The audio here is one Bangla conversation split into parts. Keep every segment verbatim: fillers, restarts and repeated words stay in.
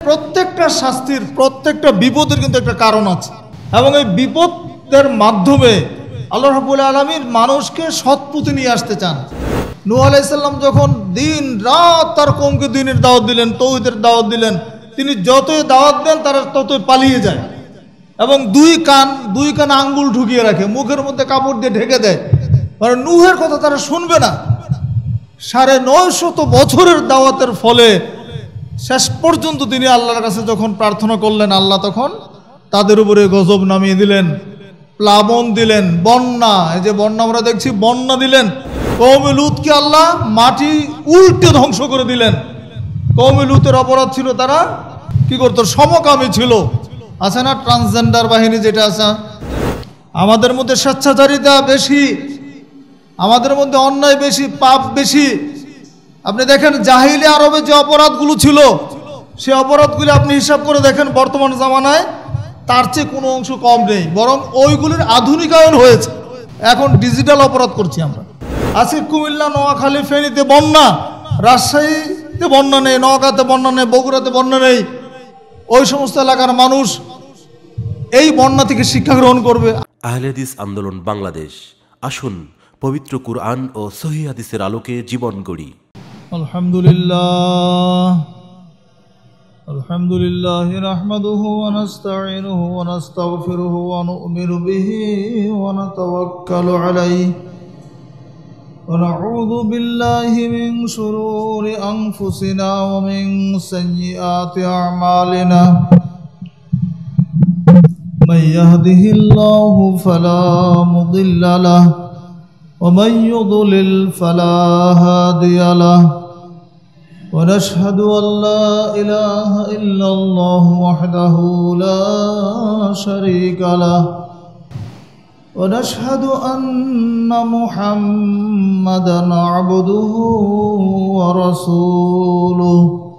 প্রত্যেকটা শাস্তির প্রত্যেকটা বিপদের কিন্তু একটা কারণ আছে, এবং এই বিপদের মাধ্যমে আল্লাহ রাব্বুল আলামিন মানুষকে সৎপথে নিয়ে আসতে চান। নূহ আলাইহিস সালাম যখন দিন রাত তার কওমকে দ্বীনের দাওয়াত দিলেন, তাওহীদের দাওয়াত দিলেন, তিনি যতই দাওয়াত দেন তারা ততই পালিয়ে যায় এবং দুই কান দুই কান আঙ্গুল ঢুকিয়ে রাখে, মুখের মধ্যে কাপড় দিয়ে ঢেকে দেয়, কারণ নূহের কথা তারা শুনবে না। সাড়ে নয় শত বছরের দাওয়াতের ফলে শেষ পর্যন্ত তিনি আল্লাহর কাছে যখন প্রার্থনা করলেন, আল্লাহ তখন তাদের উপরে গজব নামিয়ে দিলেন, প্লাবন দিলেন, বন্যা। এই যে বন্যা আমরা দেখছি, বন্যা দিলেন। কওমে লূতকে আল্লাহ মাটি উল্টে ধ্বংস করে দিলেন। কওমে লূতের অপরাধ ছিল তারা কি করতো? সমকামী ছিল। আছে না ট্রান্সজেন্ডার বাহিনী যেটা আছে। আমাদের মধ্যে স্বেচ্ছাচারিতা বেশি, আমাদের মধ্যে অন্যায় বেশি, পাপ বেশি। আপনি দেখেন জাহিলি আরবে যে অপরাধগুলো ছিল, সে অপরাধগুলি আপনি হিসাব করে দেখেন বর্তমান জামানায় তার চেয়ে কোনো অংশ কম নেই, বরং ওইগুলির আধুনিকায়ন হয়েছে। এখন ডিজিটাল অপরাধ করছি আমরা। আজকে কুমিল্লা, নোয়াখালী, ফেনীতে বন্যা, রাজশাহীতে বন্যা নেই, নওগাঁতে বন্যা নেই, বগুড়াতে বন্যা নেই। ওই সমস্ত এলাকার মানুষ এই বন্যা থেকে শিক্ষা গ্রহণ করবে। আহলে হাদিস আন্দোলন বাংলাদেশ, আসুন পবিত্র কুরআন ও সহিহ হাদিসের আলোকে জীবন গড়ি। আলহামদুলিল্লাহ আলহামদুলিল্লাহ নাহমাদুহু ওয়া নাস্তাঈনুহু ওয়া নাস্তাগফিরুহু ওয়া নু'মিনু বিহি ওয়া নাতাওয়াক্কালু আলাইহি ওয়া নাউযু বিল্লাহি মিন শুরুরি আনফুসিনা ওয়া মিন সাইয়্যাতি আ'মালিনা। মান ইয়াহদিহিল্লাহু ফালা মুদিল্লা লাহু ওয়া মান ইউদ্লিল ফালা হাদিয়া লাহু। ونشهد أن لا إله إلا الله وحده لا شريك له ونشهد أن محمدا عبده ورسوله.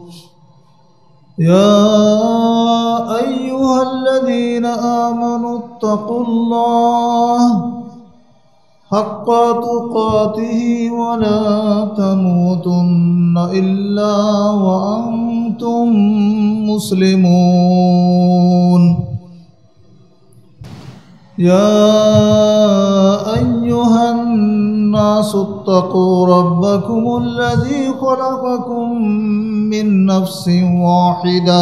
يا أيها الذين آمنوا اتقوا الله حق تقاته ولا تموتن إلا وأنتم مسلمون. يا أيها الناس اتقوا ربكم الذي خلقكم من نفس واحدة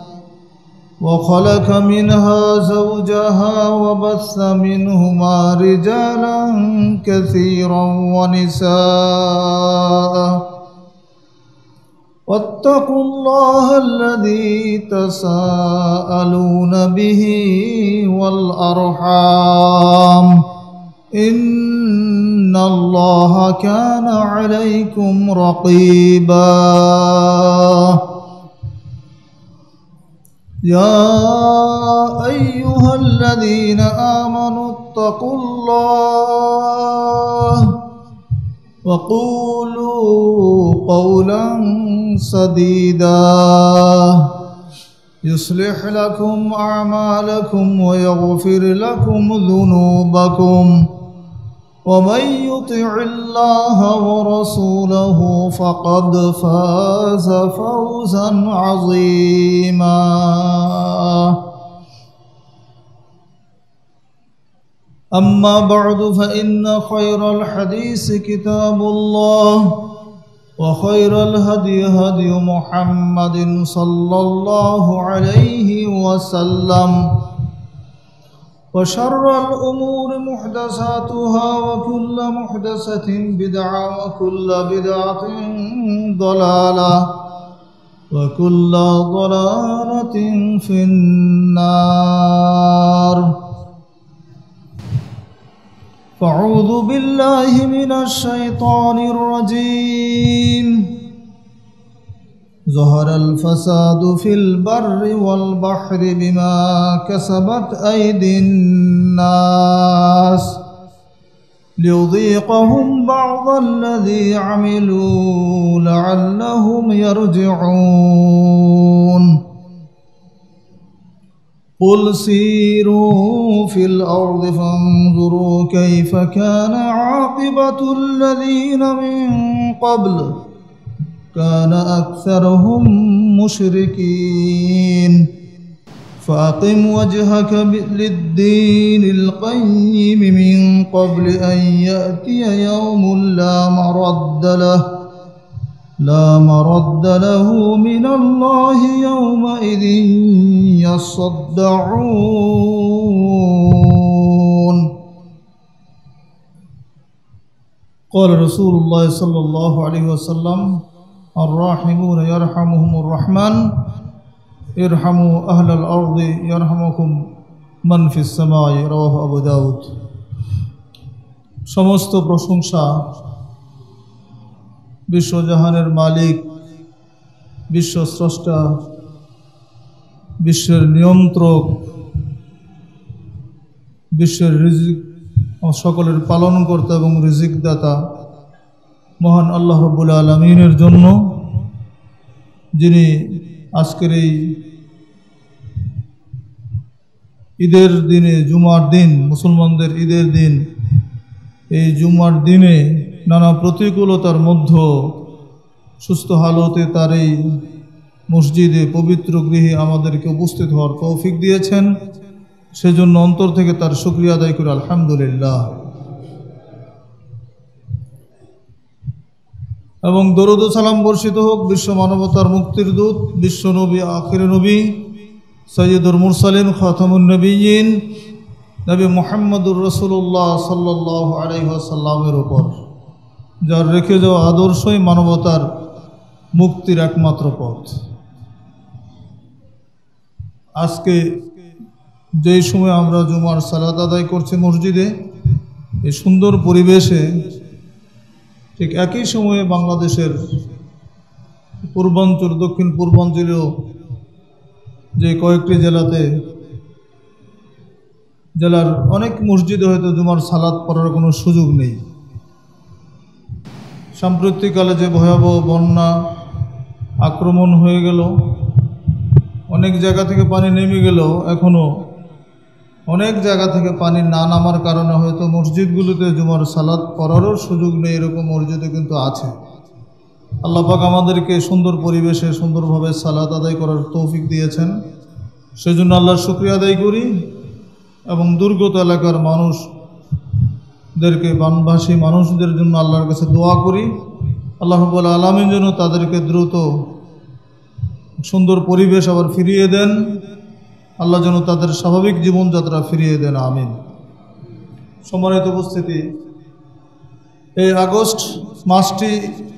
وخلق منها زوجها وبث منهما رجالا كثيرا ونساء. واتقوا الله الذي تساءلون به والأرحام إن الله كان عليكم رقيبا. يا أيها الذين آمنوا اتقوا الله وقولوا قولا سديدا يصلح لكم أعمالكم ويغفر لكم ذنوبكم ومن يطع الله ورسوله فقد فاز فوزا عظيما. أما بعد فإن خير الحديث كتاب الله وخير الهدي هدي محمد صلى الله عليه وسلم وشر الأمور محدثاتها وكل محدثة بدعة وكل بدعة ضلالة وكل ضلالة في النار. فأعوذ بالله من الشيطان الرجيم. ظهر الفساد في البر والبحر بما كسبت أيدي الناس ليذيقهم بعض الذي عملوا لعلهم يرجعون. قل سيروا في الأرض فانظروا كيف كان عاقبة الذين من قبل كان أكثرهم مشركين فأقم وجهك للدين القيم من قبل أن يأتي يوم لا مرد له لا مرد له من الله يومئذ يصدعون قال رسول الله صلى الله عليه وسلم الراحمون يرحمهم الرحمن ارحموا أهل الأرض يرحمكم من في السماء رواه أبو داود সমস্ত প্রশংসা বিশ্বজাহানের মালিক বিশ্ব স্রষ্টা বিশ্বের নিয়ন্ত্রক বিশ্বের রিজিক সকলের পালনকর্তা এবং রিজিক দাতা মহান আল্লাহ রাব্বুল আলামিনের জন্য, যিনি আজকের এই ঈদের দিনে, জুমার দিন, মুসলমানদের ঈদের দিন, এই জুমার দিনে নানা প্রতিকূলতার মধ্যে সুস্থ হালতে তার এই মসজিদে, পবিত্র গৃহে আমাদেরকে উপস্থিত হওয়ার তৌফিক দিয়েছেন। সেজন্য অন্তর থেকে তার শুকরিয়া আদায় করি আলহামদুলিল্লাহ। এবং দরুদ ও সালাম বর্ষিত হোক বিশ্ব মানবতার মুক্তির দূত, বিশ্ব নবী, আখির নবী, সৈয়দুল মুরসালিন, খাতামুন নবিয়্যিন নবী মুহাম্মদুর রাসূলুল্লাহ সাল্লাল্লাহু আলাইহি ওয়াসাল্লামের উপর, যার রেখে যাওয়া আদর্শই মানবতার মুক্তির একমাত্র পথ। আজকে যেই সময় আমরা জুমার সালাত আদায় করছি মসজিদে, এই সুন্দর পরিবেশে, ঠিক একই সময়ে বাংলাদেশের পূর্বাঞ্চল, দক্ষিণ পূর্বাঞ্চলেও যে কয়েকটি জেলাতে, জেলার অনেক মসজিদে হয়তো জুমার সালাত পড়ার কোনো সুযোগ নেই। সাম্প্রতিককালে যে ভয়াবহ বন্যা আক্রমণ হয়ে গেল, অনেক জায়গা থেকে পানি নেমে গেল, এখনও অনেক জায়গা থেকে পানি না নামার কারণে হয়তো মসজিদগুলোতে জুমার সালাত পড়ারও সুযোগ নেই, এরকম মসজিদে কিন্তু আছে। আল্লাহ পাক আমাদেরকে সুন্দর পরিবেশে সুন্দরভাবে সালাত আদায় করার তৌফিক দিয়েছেন, সেজন্য আল্লাহর শুকরিয়া আদায় করি। এবং দুর্গত এলাকার মানুষদেরকে, বানভাসী মানুষদের জন্য আল্লাহর কাছে দোয়া করি, আল্লাহ রাব্বুল আলামিন যেন তাদেরকে দ্রুত সুন্দর পরিবেশ আবার ফিরিয়ে দেন, আল্লাহ যেন তাদের স্বাভাবিক জীবনযাত্রা ফিরিয়ে দেন, আমিন। সম্মানিত উপস্থিতি, এই আগস্ট মাসটি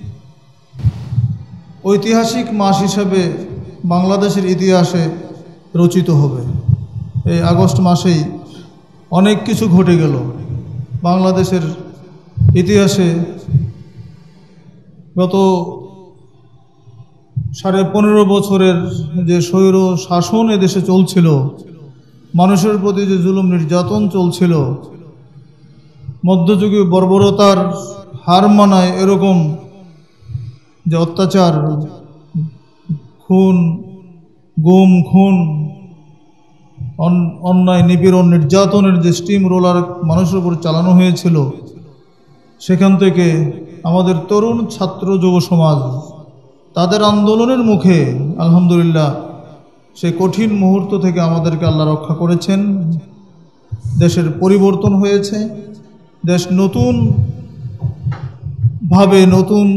ঐতিহাসিক মাস হিসাবে বাংলাদেশের ইতিহাসে রচিত হবে। এই আগস্ট মাসেই অনেক কিছু ঘটে গেল বাংলাদেশের ইতিহাসে। গত সাড়ে পনেরো বছরের যে স্বৈর শাসন এদেশে চলছিল, মানুষের প্রতি যে জুলুম নির্যাতন চলছিল, মধ্যযুগীয় বর্বরতার হার মানায় এরকম যে অত্যাচার, খুন, গুম খুন, অন্যায় নিপীড়ন নির্যাতনের যে স্টিম রোলার মানুষের উপর চালানো হয়েছিল, সেখান থেকে আমাদের তরুণ ছাত্র যুব সমাজ তাদের আন্দোলনের মুখে আলহামদুলিল্লাহ সেই কঠিন মুহূর্ত থেকে আমাদেরকে আল্লাহ রক্ষা করেছেন। দেশের পরিবর্তন হয়েছে, দেশ নতুন ভাবে, নতুন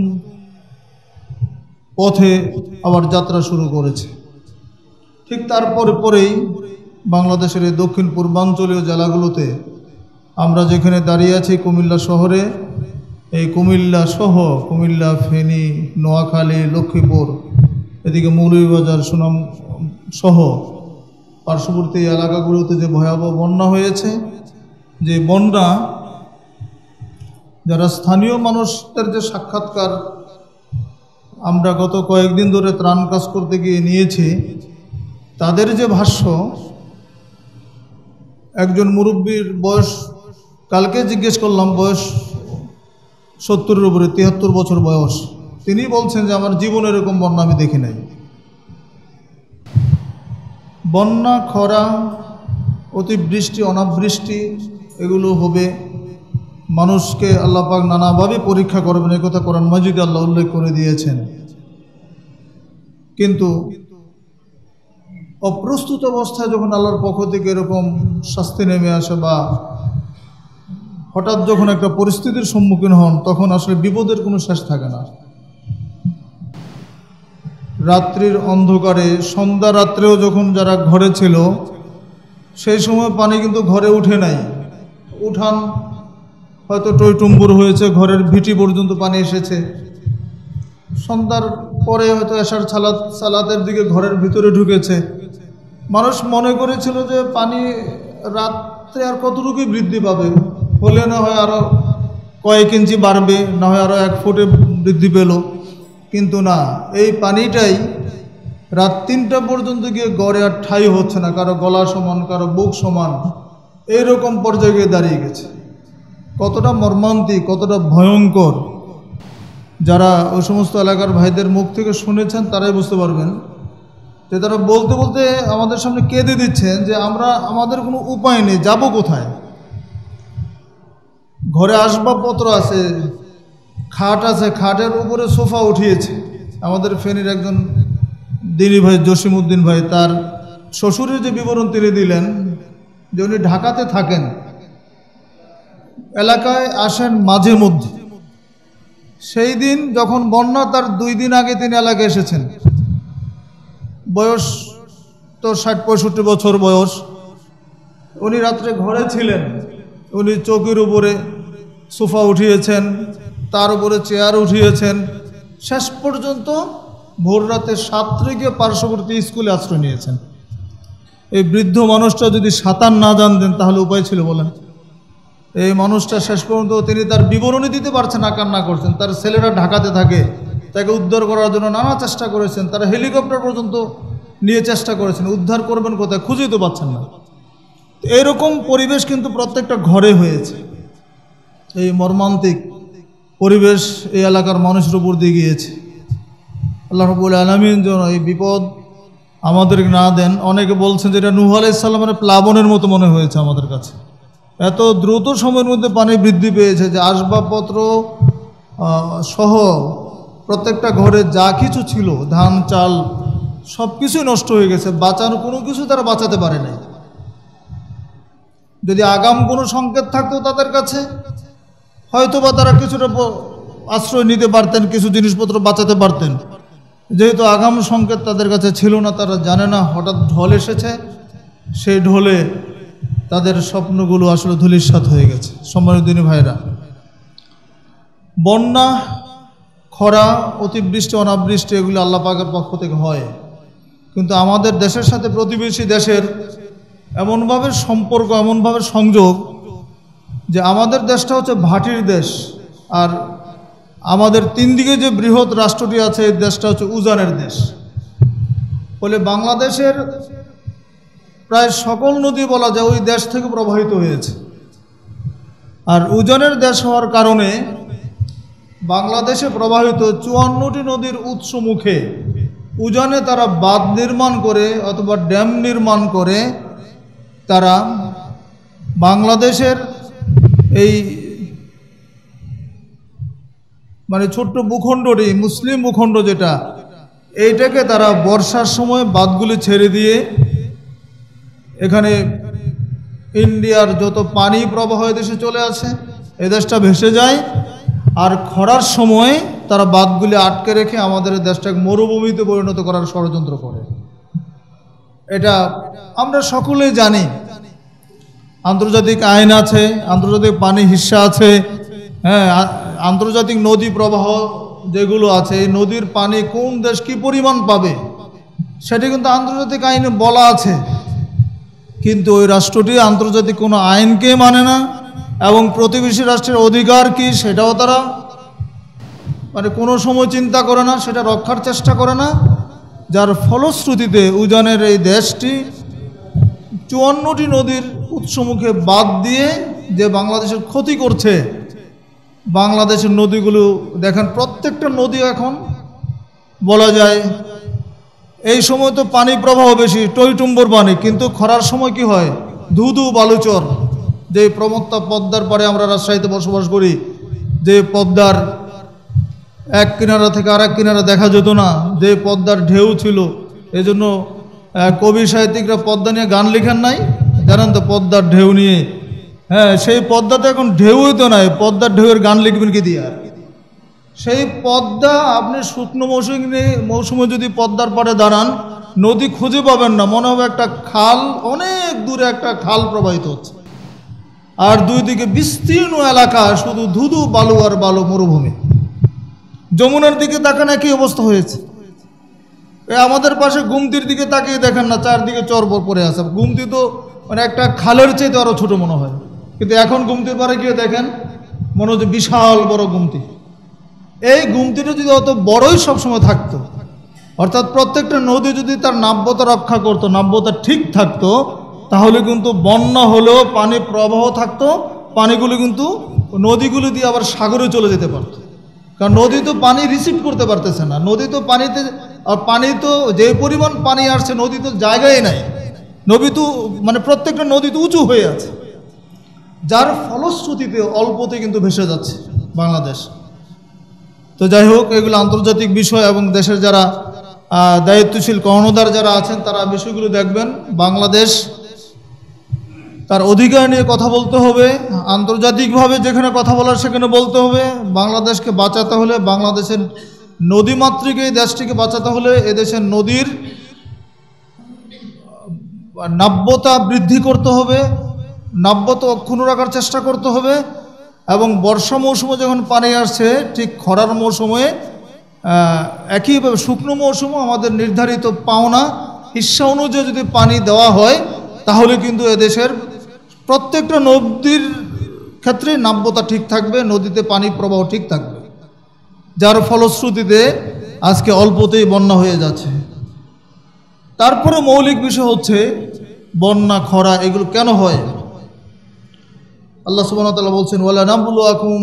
পথে আবার যাত্রা শুরু করেছে। ঠিক তারপরে পরেই বাংলাদেশের এই দক্ষিণ পূর্বাঞ্চলীয় জেলাগুলোতে আমরা যেখানে দাঁড়িয়ে আছি, কুমিল্লা শহরে, এই কুমিল্লা সহ কুমিল্লা, ফেনী, নোয়াখালী, লক্ষ্মীপুর, এদিকে মৌলভীবাজার, সুনাম সহ পার্শ্ববর্তী এলাকাগুলোতে যে ভয়াবহ বন্যা হয়েছে, যে বন্যা, যারা স্থানীয় মানুষদের যে সাক্ষাৎকার আমরা গত কয়েকদিন ধরে ত্রাণ কাজ করতে গিয়ে নিয়েছি, তাদের যে ভাষ্য, একজন মুরব্বীর বয়স, কালকে জিজ্ঞেস করলাম, বয়স সত্তরের উপরে, তিয়াত্তর বছর বয়স, তিনি বলছেন যে আমার জীবনে এরকম বন্যা আমি দেখি নাই। বন্যা, খরা, অতিবৃষ্টি, অনাবৃষ্টি এগুলো হবে, মানুষকে আল্লাহ পাক নানাভাবে পরীক্ষা করবেন, এই কথা কোরআন মাজিদে আল্লাহ উল্লেখ করে দিয়েছেন। কিন্তু অপ্রস্তুত অবস্থায় যখন আল্লাহর পক্ষ থেকে এরকম শাস্তি নেমে আসে বা হঠাৎ যখন একটা পরিস্থিতির সম্মুখীন হন, তখন আসলে বিপদের কোনো শেষ থাকে না। রাত্রির অন্ধকারে সন্ধ্যা রাত্রেও যখন যারা ঘরে ছিল, সেই সময় পানি কিন্তু ঘরে উঠে নাই। উঠান হয়তো টইটুম্বুর হয়েছে, ঘরের ভিটি পর্যন্ত পানি এসেছে। সন্ধ্যার পরে হয়তো এশার সালাত সালাতের দিকে ঘরের ভিতরে ঢুকেছে। মানুষ মনে করেছিল যে পানি রাত্রে আর কতটুকুই বৃদ্ধি পাবে, হলে না হয় আরও কয়েক ইঞ্চি বাড়বে, না হয় আরও এক ফুটে বৃদ্ধি পেল। কিন্তু না, এই পানিটাই রাত তিনটা পর্যন্ত গিয়ে গড়ে আর ঠাই হচ্ছে না, কারো গলা সমান, কারো বুক সমান, এইরকম পর্যায়ে গিয়ে দাঁড়িয়ে গেছে। কতটা মর্মান্তিক, কতটা ভয়ঙ্কর, যারা ওই সমস্ত এলাকার ভাইদের মুখ থেকে শুনেছেন তারাই বুঝতে পারবেন যে তারা বলতে বলতে আমাদের সামনে কেঁদে দিচ্ছেন যে আমরা, আমাদের কোনো উপায় নেই, যাব কোথায়। ঘরে আসবাবপত্র আছে, খাট আছে, খাটের উপরে সোফা উঠিয়েছে। আমাদের ফেনীর একজন দিনী ভাই জসিমউদ্দিন ভাই, তার শ্বশুরের যে বিবরণ তিনি দিলেন যে উনি ঢাকাতে থাকেন, এলাকায় আসেন মাঝে মধ্যে। সেই দিন যখন বন্যা, তার দুই দিন আগে তিনি এলাকায় এসেছেন। বয়স তো ষাট পঁয়ষট্টি বছর বয়স। উনি রাত্রে ঘরে ছিলেন। উনি চৌকির উপরে সোফা উঠিয়েছেন, তার উপরে চেয়ার উঠিয়েছেন। শেষ পর্যন্ত ভোর রাতে সাতটায় গিয়ে পার্শ্ববর্তী স্কুলে আশ্রয় নিয়েছেন। এই বৃদ্ধ মানুষটা যদি সাঁতার না জানতেন তাহলে উপায় ছিল বলেন? এই মানুষটা শেষ পর্যন্ত তিনি তার বিবরণী দিতে পারছেন না, কান্না করছেন। তার ছেলেরা ঢাকাতে থাকে, তাকে উদ্ধার করার জন্য নানা চেষ্টা করেছেন। তারা হেলিকপ্টার পর্যন্ত নিয়ে চেষ্টা করেছেন, উদ্ধার করবেন কোথায়, খুঁজেই তো পাচ্ছেন না। এরকম পরিবেশ কিন্তু প্রত্যেকটা ঘরে হয়েছে। এই মর্মান্তিক পরিবেশ এই এলাকার মানুষের উপর দিয়ে গিয়েছে। আল্লাহ রাব্বুল আলামিন যেন এই বিপদ আমাদের না দেন। অনেকে বলছেন যে এটা নূহ আলাইহিস সালামের প্লাবনের মতো মনে হয়েছে আমাদের কাছে। এত দ্রুত সময়ের মধ্যে পানি বৃদ্ধি পেয়েছে যে আসবাবপত্র সহ প্রত্যেকটা ঘরে যা কিছু ছিল, ধান চাল সব কিছুই নষ্ট হয়ে গেছে। বাঁচানো কোনো কিছু তারা বাঁচাতে পারে নাই। যদি আগাম কোনো সংকেত থাকতো তাদের কাছে, হয়তো বা তারা কিছুটা আশ্রয় নিতে পারতেন, কিছু জিনিসপত্র বাঁচাতে পারতেন। যেহেতু আগাম সংকেত তাদের কাছে ছিল না, তারা জানে না, হঠাৎ ঢল এসেছে, সেই ঢলে তাদের স্বপ্নগুলো আসলে ধূলিসাৎ হয়ে গেছে। সম্মানিত দিনী ভাইরা, বন্যা, খরা, অতিবৃষ্টি, অনাবৃষ্টি এগুলো আল্লাহ পাকের পক্ষ থেকে হয়। কিন্তু আমাদের দেশের সাথে প্রতিবেশী দেশের এমনভাবে সম্পর্ক, এমনভাবে সংযোগ যে আমাদের দেশটা হচ্ছে ভাটির দেশ, আর আমাদের তিন দিকে যে বৃহৎ রাষ্ট্রটি আছে এই দেশটা হচ্ছে উজানের দেশ। ফলে বাংলাদেশের প্রায় সকল নদী বলা যায় ওই দেশ থেকে প্রবাহিত হয়েছে। আর উজানের দেশ হওয়ার কারণে বাংলাদেশে প্রবাহিত চুয়ান্নটি নদীর উৎস মুখে উজানে তারা বাঁধ নির্মাণ করে অথবা ড্যাম নির্মাণ করে তারা বাংলাদেশের এই মানে ছোট্ট ভূখণ্ডটি, মুসলিম ভূখণ্ড যেটা, এইটাকে তারা বর্ষার সময় বাঁধগুলি ছেড়ে দিয়ে এখানে ইন্ডিয়ার যত পানি প্রবাহ এদেশে চলে আসে, এ দেশটা ভেসে যায়। আর খরার সময় তারা বাঁধগুলি আটকে রেখে আমাদের দেশটাকে মরুভূমিতে পরিণত করার ষড়যন্ত্র করে। এটা আমরা সকলেই জানি। আন্তর্জাতিক আইন আছে, আন্তর্জাতিক পানি হিস্সা আছে, হ্যাঁ, আন্তর্জাতিক নদী প্রবাহ যেগুলো আছে, এই নদীর পানি কোন দেশ কি পরিমাণ পাবে সেটি কিন্তু আন্তর্জাতিক আইনে বলা আছে। কিন্তু ওই রাষ্ট্রটি আন্তর্জাতিক কোনো আইনকে মানে না, এবং প্রতিবেশী রাষ্ট্রের অধিকার কি সেটাও তারা মানে কোনো সময় চিন্তা করে না, সেটা রক্ষার চেষ্টা করে না। যার ফলশ্রুতিতে উজানের এই দেশটি চুয়ান্নটি নদীর উৎসমুখে বাদ দিয়ে যে বাংলাদেশের ক্ষতি করছে। বাংলাদেশের নদীগুলো দেখেন, প্রত্যেকটা নদী এখন বলা যায় এই সময় তো পানি প্রবাহ বেশি, টইটুম্বর পানি, কিন্তু খরার সময় কি হয়, ধুধু বালুচর। যে প্রমত্তা পদ্মার পাড়ে আমরা রাজশাহীতে বসবাস করি, যে পদ্মার এক কিনারা থেকে আর এক কিনারা দেখা যেত না, যে পদ্মার ঢেউ ছিল। এই জন্য কবি সাহিত্যিকরা পদ্মা নিয়ে গান লেখেন নাই, জানেন তো, পদ্মার ঢেউ নিয়ে। হ্যাঁ, সেই পদ্মাতে এখন ঢেউই তো নাই, পদ্মার ঢেউয়ের গান লিখবেন কি দিয়ে? আর সেই পদ্মা আপনি শুকনো মৌসুমে মৌসুমে যদি পদ্মার পাড়ে দাঁড়ান, নদী খুঁজে পাবেন না, মনে হবে একটা খাল, অনেক দূরে একটা খাল প্রবাহিত হচ্ছে, আর দুই দিকে বিস্তীর্ণ এলাকা, শুধু ধুধু বালু আর বালু, মরুভূমি। যমুনার দিকে তাকান, একই অবস্থা হয়েছে। আমাদের পাশে গুমতির দিকে তাকিয়ে দেখেন না, চারদিকে চরবর পড়ে আছে। গুমতি তো মানে একটা খালের চাইতে আরও ছোট মনে হয়, কিন্তু এখন গুমতির পাড়ে গিয়ে দেখেন মনে হচ্ছে বিশাল বড় গুমতি। এই গুমতিটা যদি অত বড়ই সবসময় থাকতো, অর্থাৎ প্রত্যেকটা নদী যদি তার নাব্যতা রক্ষা করতো, নাব্যতা ঠিক থাকতো, তাহলে কিন্তু বন্যা হলেও পানি প্রবাহ থাকতো, পানিগুলো কিন্তু নদীগুলো দিয়ে আবার সাগরে চলে যেতে পারতো। কারণ নদী তো পানি রিসিভ করতে পারতেছে না, নদী তো পানিতে, আর পানি তো যে পরিমাণ পানি আসছে, নদী তো জায়গায় নাই, নদী তো মানে প্রত্যেকটা নদী তো উঁচু হয়ে আছে, যার ফলশ্রুতিতে অল্পতে কিন্তু ভেসে যাচ্ছে বাংলাদেশ। তো যাই হোক, এগুলো আন্তর্জাতিক বিষয়, এবং দেশের যারা দায়িত্বশীল কর্ণধার যারা আছেন তারা বিষয়গুলো দেখবেন। বাংলাদেশ তার অধিকার নিয়ে কথা বলতে হবে, আন্তর্জাতিকভাবে যেখানে কথা বলার সেখানে বলতে হবে। বাংলাদেশকে বাঁচাতে হলে, বাংলাদেশের নদীমাতৃক এই দেশটিকে বাঁচাতে হলে এদেশের নদীর নাব্যতা বৃদ্ধি করতে হবে, নাব্যতা অক্ষুণ্ণ রাখার চেষ্টা করতে হবে। এবং বর্ষা মৌসুমে যখন পানি আসছে, ঠিক খরার মৌসুমে একইভাবে শুকনো মৌসুমে আমাদের নির্ধারিত পাওনা হিস্সা অনুযায়ী যদি পানি দেওয়া হয়, তাহলে কিন্তু এদেশের প্রত্যেকটা নদীর ক্ষেত্রে নাব্যতা ঠিক থাকবে, নদীতে পানি প্রবাহ ঠিক থাকবে, যার ফলশ্রুতিতে আজকে অল্পতেই বন্যা হয়ে যাচ্ছে। তারপরে মৌলিক বিষয় হচ্ছে বন্যা, খরা, এগুলো কেন হয়? আল্লাহ সুবহানাহু ওয়া তাআলা বলছেন, ওয়ালা নাবলুয়াকুম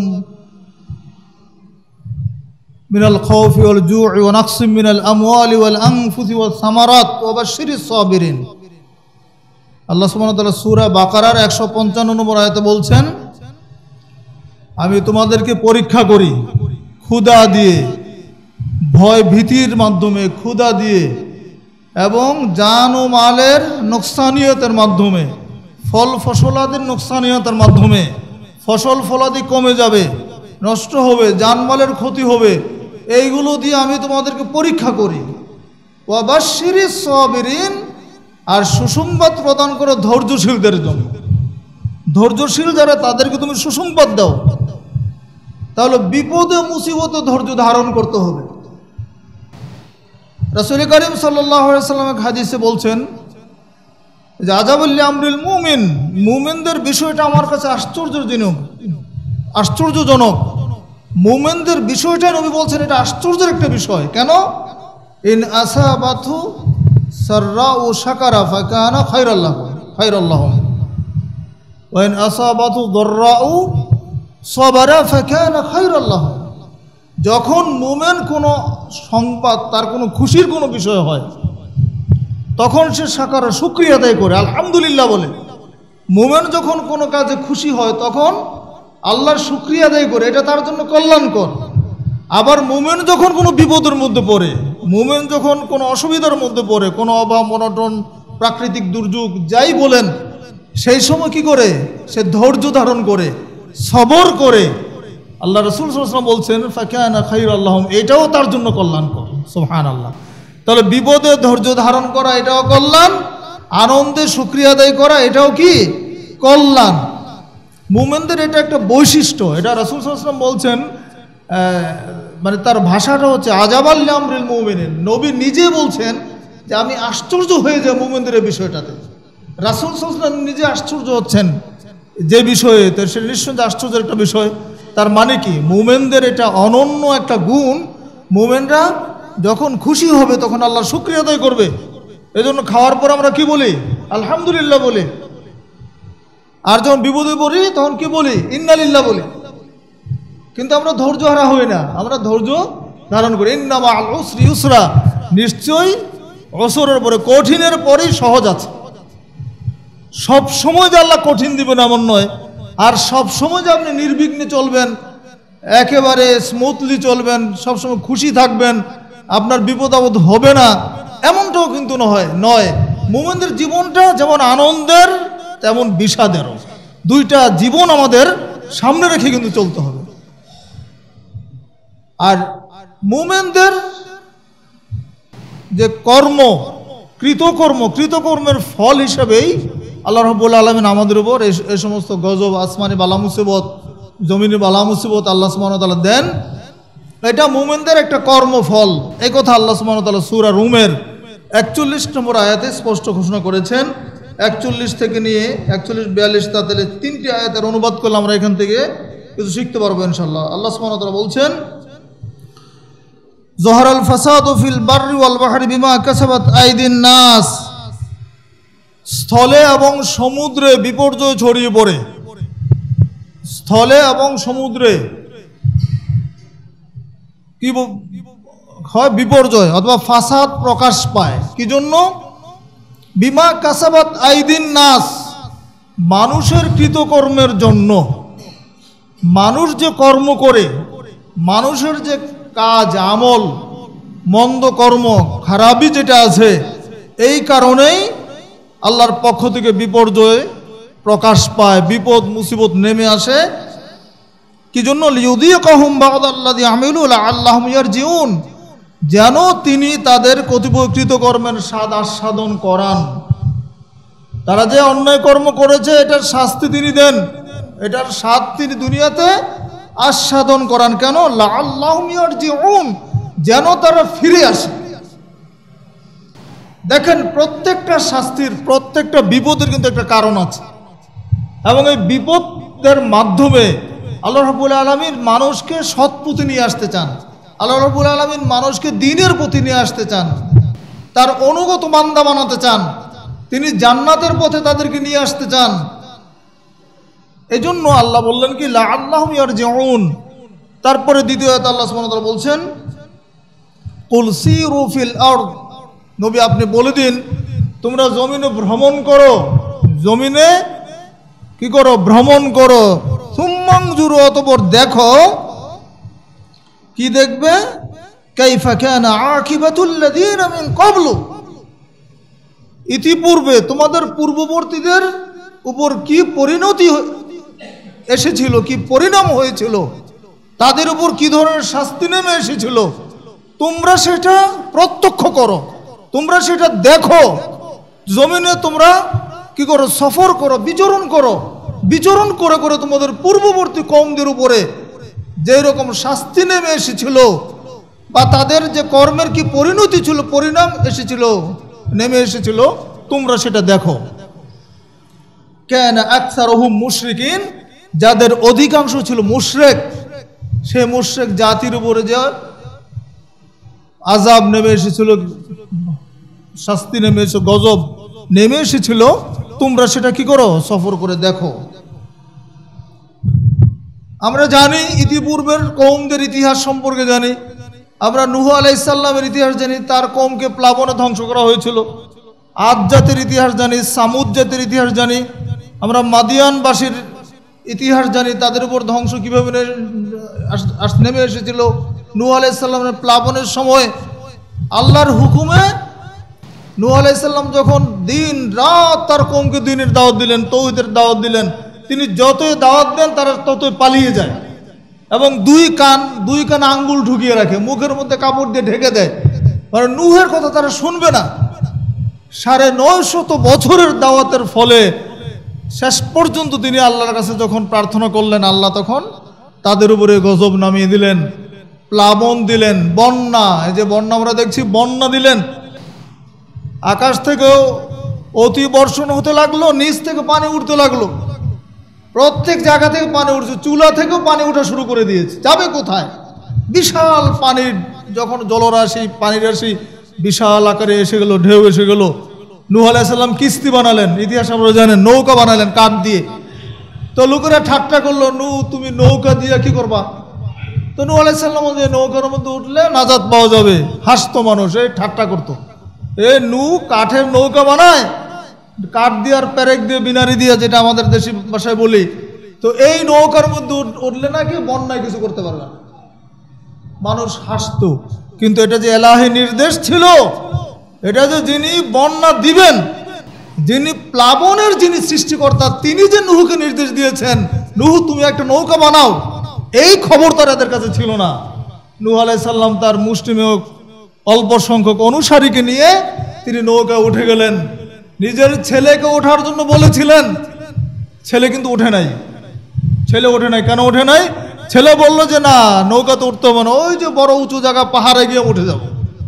মিনাল খাউফি ওয়াল জু'i ওয়া নাকসিম মিনাল আমওয়ালি ওয়াল আনফুসি ওয়াস সামারাত ওয়া বাশশিরিস সাবিরিন। আল্লাহ সুবহানাহু ওয়া তাআলা সূরা বাকারার একশো পঞ্চান্ন নম্বর আয়াতে বলছেন, আমি তোমাদেরকে পরীক্ষা করি ক্ষুধা দিয়ে, ভয় ভীতির মাধ্যমে, ক্ষুধা দিয়ে, এবং জান ও মালের নোকসানিয়তের মাধ্যমে, ফল ফসলাদির নোকসানিয়তের মাধ্যমে। ফসল ফলাদি কমে যাবে, নষ্ট হবে, জানমালের ক্ষতি হবে, এইগুলো দিয়ে আমি তোমাদেরকে পরীক্ষা করি। ওয়া বাশশিরিস সাবিরিন, আর সুসংবাদ প্রদান করো ধৈর্যশীলদের জন্য। ধৈর্যশীল যারা, তাদেরকে তুমি সুসংবাদ দাও। তাহলে বিপদে মুসিবতে ধৈর্য ধারণ করতে হবে। রাসূল করিম সাল্লাল্লাহু আলাইহি সাল্লাম এক হাদিসে বলছেন যে আজাবুল আমরিল মুমিন, মুমিনদের বিষয়টা আমার কাছে আশ্চর্যজনক, আশ্চর্যজনক। মুমিনদের বিষয়টা নবী বলছেন এটা আশ্চর্যের একটা বিষয়। কেন? ইন আসাবাতু সাররাউ শাকারা ফাকানা খায়রাল্লাহু খায়রাল্লাহু ওয়া ইন আসাবাতু দাররাউ সাবারা ফাকানা খায়রাল্লাহু। যখন মুমিন কোনো সংবাদ, তার কোনো খুশির কোনো বিষয় হয়, তখন সে শাকারা, শুকরিয়া আদায় করে, আলহামদুলিল্লাহ বলে। মুমিন যখন কোনো কাজে খুশি হয়, তখন আল্লাহর শুকরিয়া আদায় করে, এটা তার জন্য কল্যাণকর। আবার মুমিন যখন কোনো বিপদের মধ্যে পড়ে, মুমিন যখন কোনো অসুবিধার মধ্যে পড়ে, কোনো অভাব অনটন, প্রাকৃতিক দুর্যোগ যাই বলেন, সেই সময় কি করে? সে ধৈর্য ধারণ করে, সবর করে। আল্লাহ রাসূল সাল্লাল্লাহু আলাইহি ওয়াসাল্লাম বলছেন ফাকানা খায়রাল্লাহুম, এটাও তার জন্য কল্যাণকর। সুবহানাল্লাহ। তাহলে বিপদে ধৈর্য ধারণ করা এটাও কল্যাণ, আনন্দে শুকরিয়া আদায় করা এটাও কি কল্যাণ। মুমিনদের এটা একটা বৈশিষ্ট্য। এটা রাসূল সাল্লাল্লাহু আলাইহি ওয়াসাল্লাম বলছেন, মানে তার ভাষাটা হচ্ছে আজাবাল আমরিল মুমিনিন। নবী নিজে বলছেন যে আমি আশ্চর্য হয়ে যাই মুমিনদের এই বিষয়টাতে। রাসূল সাল্লাল্লাহু আলাইহি ওয়াসাল্লাম নিজে আশ্চর্য হচ্ছেন যে বিষয়ে, তো সে নিঃসন্দেহে আশ্চর্যের একটা বিষয়। তার মানে কি? মুমিনদের এটা অনন্য একটা গুণ। মুমিনরা যখন খুশি হবে তখন আল্লাহর শুকরিয়া আদায় করবে। এজন্য খাওয়ার পর আমরা কি বলি? আলহামদুলিল্লাহ বলি। আর যখন বিপদে পড়ি তখন কি বলি? ইন্নালিল্লাহ বলি। কিন্তু আমরা ধৈর্য হারা হই না, আমরা ধৈর্য ধারণ করি। ইন্না মাআল উসরি ইউসরা, নিশ্চয়ই অসরের পরে, কঠিনের পরেই সহজ আছে। সব সময় যে আল্লাহ কঠিন দিবেন এমন নয়, আর সব সময় যে আপনি নির্বিঘ্নে চলবেন একেবারে স্মুথলি চলবেন, সবসময় খুশি থাকবেন, আপনার বিপদ আপদ হবে না, এমনটাও কিন্তু নয় নয় মুমিনদের জীবনটা যেমন আনন্দের তেমন বিষাদেরও। দুইটা জীবন আমাদের সামনে রেখে কিন্তু চলতে হবে। আর মুমিনদের যে কর্ম, কৃতকর্ম, কৃতকর্মের ফল হিসেবেই আল্লাহ রাব্বুল আলামিন আমাদের উপর এই সমস্ত গজব, আসমানি বালা মুসিবত, জমিনি বালা মুসিবত আল্লাহ সুবহানাহু ওয়া তাআলা দেন। এটা মুমিনদের একটা কর্মফল। এই কথা আল্লাহ সুবহানাহু ওয়া তাআলা সূরা রুমের একচল্লিশ নম্বর আয়াতে স্পষ্ট ঘোষণা করেছেন। একচল্লিশ থেকে নিয়ে একচল্লিশ বিয়াল্লিশ তাতে তিনটি আয়াতের অনুবাদ করলে আমরা এখান থেকে কিছু শিখতে পারবো ইনশাআল্লাহ। আল্লাহ সুবহানাহু ওয়া তাআলা বলছেন, জহরাল ফাসাদু ফিল বাররি ওয়াল বাহরি বিমা কাসাবাত আইদিন নাস। স্থলে এবং সমুদ্রে বিপর্যয় ছড়িয়ে পড়ে। স্থলে এবং সমুদ্রে কি হয়? বিপর্যয় অথবা ফাসাদ প্রকাশ পায়। কি জন্য? বিমা কাসাবাত আইদিন নাস, মানুষের কৃতকর্মের জন্য। মানুষ যে কর্ম করে, মানুষের যে কাজ আমল, মন্দ কর্ম, খারাপই যেটা আছে, এই কারণেই আল্লাহর পক্ষ থেকে বিপর্যয় প্রকাশ পায়, বিপদ মুসিবত নেমে আসে। কি জন্য? লিউযীকাহুম বা'দাল্লাযী আমিলু লাআল্লাহুম ইয়ারজিউন, যেন তিনি তাদের কতিপয় কৃতকর্মের স্বাদ আস্বাদন করান। তারা যে অন্যায় কর্ম করেছে এটার শাস্তি তিনি দেন, এটার স্বাদ তিনি দুনিয়াতে আস্বাদন করান। কেন? লাআল্লাহুম ইয়ারজিউন, যেন তারা ফিরে আসে। দেখেন, প্রত্যেকটা শাস্তির, প্রত্যেকটা বিপদের কিন্তু একটা কারণ আছে, এবং এই বিপদের মাধ্যমে আল্লাহ রাব্বুল আলামিন মানুষকে সৎ পথে নিয়ে আসতে চান। আল্লাহ রাব্বুল আলামিন মানুষকে দ্বীনের পথে নিয়ে আসতে চান, তার অনুগত বান্দা বানাতে চান, তিনি জান্নাতের পথে তাদেরকে নিয়ে আসতে চান। এজন্য আল্লাহ বললেন কি লাআল্লাহুম ইয়ারজিউন। তারপরে দ্বিতীয় আয়াতে আল্লাহ সুবহানাহু ওয়া তাআলা বলছেন, কুল সিরু ফিল আরদ, নবী আপনি বলে দিন তোমরা জমিনে ভ্রমণ করো, জমিনে কি করো? ভ্রমণ করো। সুম্মানজুরু, অতঃপর দেখো। কি দেখবে? কাইফা কানা আকিবাতুল লাযীনা মিন ক্বাবলু, ইতিপূর্বে তোমাদের পূর্ববর্তীদের উপর কি পরিণতি এসেছিল, কি পরিণাম হয়েছিল, তাদের উপর কি ধরনের শাস্তি নেমে এসেছিল, তোমরা সেটা প্রত্যক্ষ করো, তোমরা সেটা দেখো। জমিনে তোমরা কি করো? সফর করো, বিচরণ করো। বিচরণ করে করে তোমাদের পূর্ববর্তী কওমদের উপরে যেই রকম শাস্তি নেমে এসেছিল, বা তাদের যে কর্মের কি পরিণতি ছিল, পরিণাম এসেছিল, নেমে এসেছিল, তোমরা সেটা দেখো। কানা আকসারুহুম মুশরিকিন, যাদের অধিকাংশ ছিল মুশরিক, সে মুশরিক জাতির উপরে যে আযাব নেমে এসেছিল, শাস্তি নেমে এসে গজব নেমে এসেছিল, তোমরা সেটা কি করো? সফর করে দেখো। আমরা জানি ইতিপূর্বের কওমদের ইতিহাস সম্পর্কে জানি। আমরা নূহ আলাইহিস সালামের ইতিহাস জানি, তার কওমকে প্লাবনে ধ্বংস করা হয়েছিল। আদ জাতির ইতিহাস জানি, সামুদ জাতির ইতিহাস জানি। আমরা মাদিয়ানবাসীর ইতিহাস জানি, তাদের উপর ধ্বংস কীভাবে নেমে এসেছিল। নূহ আলাইহিস সালামের প্লাবনের সময় আল্লাহর হুকুমে নূহ আলাইহিস সালাম যখন দিন রাত তার কওমকে দ্বীনের দাওয়াত দিলেন, তাওহীদের দাওয়াত দিলেন, তিনি যতই দাওয়াত দেন তারা ততই পালিয়ে যায়, এবং দুই কান দুই কান আঙ্গুল ঢুকিয়ে রাখে, মুখের মধ্যে কাপড় দিয়ে ঢেকে দেয়। মানে নূহের কথা তারা শুনবে না। সাড়ে নয় শত বছরের দাওয়াতের ফলে শেষ পর্যন্ত তিনি আল্লাহর কাছে যখন প্রার্থনা করলেন, আল্লাহ তখন তাদের উপরে গজব নামিয়ে দিলেন, প্লাবন দিলেন, বন্যা। এই যে বন্যা আমরা দেখছি, বন্যা দিলেন। আকাশ থেকেও অতি বর্ষণ হতে লাগলো, নিচ থেকে পানি উঠতে লাগলো, প্রত্যেক জায়গা থেকে পানি উঠছে, চুলা থেকেও পানি ওঠা শুরু করে দিয়েছে। যাবে কোথায়? বিশাল পানির যখন জলরাশি, পানির রাশি বিশাল আকারে এসে গেল, ঢেউ এসে গেল। নূহ আলাইহিস সালাম কিস্তি বানালেন, ইতিহাস আমরা জানেন, নৌকা বানালেন কাঠ দিয়ে। তো লোকেরা ঠাট্টা করলো, নূহ তুমি নৌকা দিয়ে কি করবা? তো নূহ আলাইহিস সালাম যে নৌকার মধ্যে উঠলে নাজাত পাওয়া যাবে, হাসতো মানুষ, এই ঠাট্টা করতো। এ নূহ কাঠের নৌকা বানায়, কাঠ দিয়ে আর পেরেক দিয়ে বিনারি দিয়ে, যেটা আমাদের দেশি ভাষায় বলি, তো এই নৌকার মধ্যে উঠলে নাকি বন্যায় কিছু করতে পারবে না। মানুষ হাসত, কিন্তু এটা যে এলাহি নির্দেশ ছিল, এটা যে যিনি বন্যা দিবেন, যিনি প্লাবনের যিনি সৃষ্টিকর্তা, তিনি যে নুহুকে নির্দেশ দিয়েছেন, নুহু তুমি একটা নৌকা বানাও, এই খবর তার এদের কাছে ছিল না। নূহ আলাইহিস সালাম তার মুষ্টিমেয় অল্প সংখ্যক অনুসারীকে নিয়ে তিনি নৌকায় উঠে গেলেন। নিজের ছেলেকে ওঠার জন্য বলেছিলেন, ছেলে কিন্তু ওঠে নাই। ছেলে ওঠে নাই কেন ওঠে নাই? ছেলে বলল যে না, নৌকাতে উঠতে হবে না, ওই যে বড় উঁচু জায়গা পাহাড়ে গিয়ে উঠে যাব।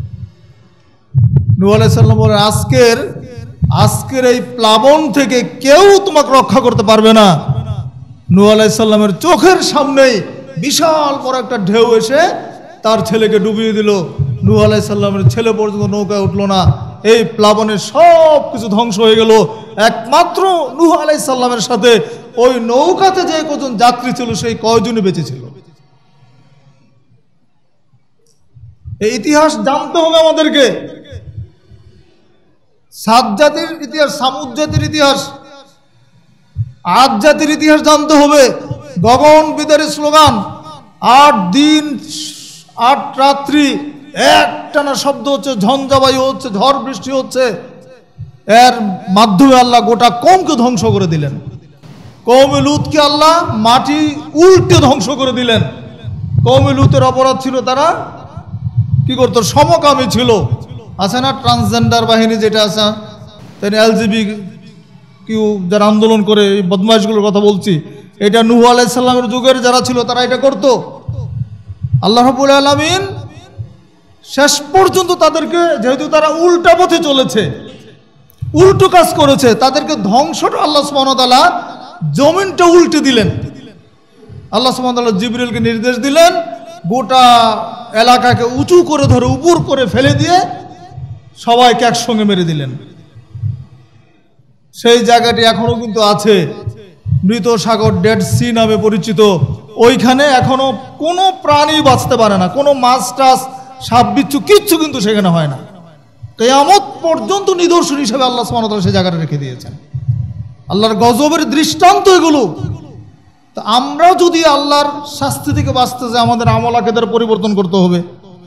নূহ আলাইহিস সালাম বলেন, আজকের আজকের এই প্লাবন থেকে কেউ তোমাকে রক্ষা করতে পারবে না। নূহ আলাইহিস সালামের চোখের সামনেই বিশাল বড় একটা ঢেউ এসে তার ছেলেকে ডুবিয়ে দিল। নূহ আলাইহিস সালামের ছেলে পর্যন্ত নৌকায় উঠলো না। এই প্লাবনের সব কিছু ধ্বংস হয়ে গেল। একমাত্র নূহ আলাইহিস সালামের সাথে ওই নৌকাতে যে কজন যাত্রী ছিল, সেই কয়জনই বেঁচে ছিল। এই ইতিহাস জানতে হবে আমাদেরকে। সাত জাতির ইতিহাস, সামুদ জাতির ইতিহাস, আট জাতির ইতিহাস জানতে হবে। গগন বিদারী স্লোগান, আট দিন আট রাত্রি একটানা শব্দ হচ্ছে, ঝঞ্ঝাবায়ু হচ্ছে, ঝড় বৃষ্টি হচ্ছে। এর মাধ্যমে আল্লাহ গোটা কওমকে ধ্বংস করে দিলেন। কওমে লুতকে আল্লাহ মাটি উল্টে ধ্বংস করে দিলেন। কওমে লুতের অপরাধ ছিল, তারা কি করতো? সমকামী ছিল। আছে না ট্রান্সজেন্ডার বাহিনী যেটা আছে, তাই এলজিবি কিউ যারা আন্দোলন করে, এই বদমাইশগুলোর কথা বলছি, এটা নূহ আলাইহিস সালামের যুগের যারা ছিল তারা এটা করত। আল্লাহ রাব্বুল আলামিন শেষ পর্যন্ত তাদেরকে, যেহেতু তারা উল্টা পথে চলেছে, উল্টো কাজ করেছে, তাদেরকে ধ্বংসটা আল্লাহ সুবহানাহু ওয়া তাআলা জমিনটা উল্টে দিলেন। আল্লাহ সুবহানাহু ওয়া তাআলা জিবরিলকে নির্দেশ দিলেন, গোটা এলাকাকে উঁচু করে ধরে উপর করে ফেলে দিয়ে সবাইকে একসঙ্গে মেরে দিলেন। সেই জায়গাটি এখনো কিন্তু আছে, মৃত সাগর, ডেড সি নামে পরিচিত। ওইখানে এখনো কোনো প্রাণী বাঁচতে পারে না, কোনো মাছ টাছ, সাপ বিচ্ছু কিচ্ছু কিন্তু সেখানে হয় না। কিয়ামত পর্যন্ত নিদর্শন হিসেবে আল্লাহ সুবহানাহু ওয়া তাআলা সেই জায়গাটা রেখে দিয়েছেন। আল্লাহর গজবের দৃষ্টান্ত এগুলো। তো আমরা যদি আল্লাহর শাস্তি থেকে বাঁচতে চাই, আমাদের আমল আকীদার পরিবর্তন করতে হবে।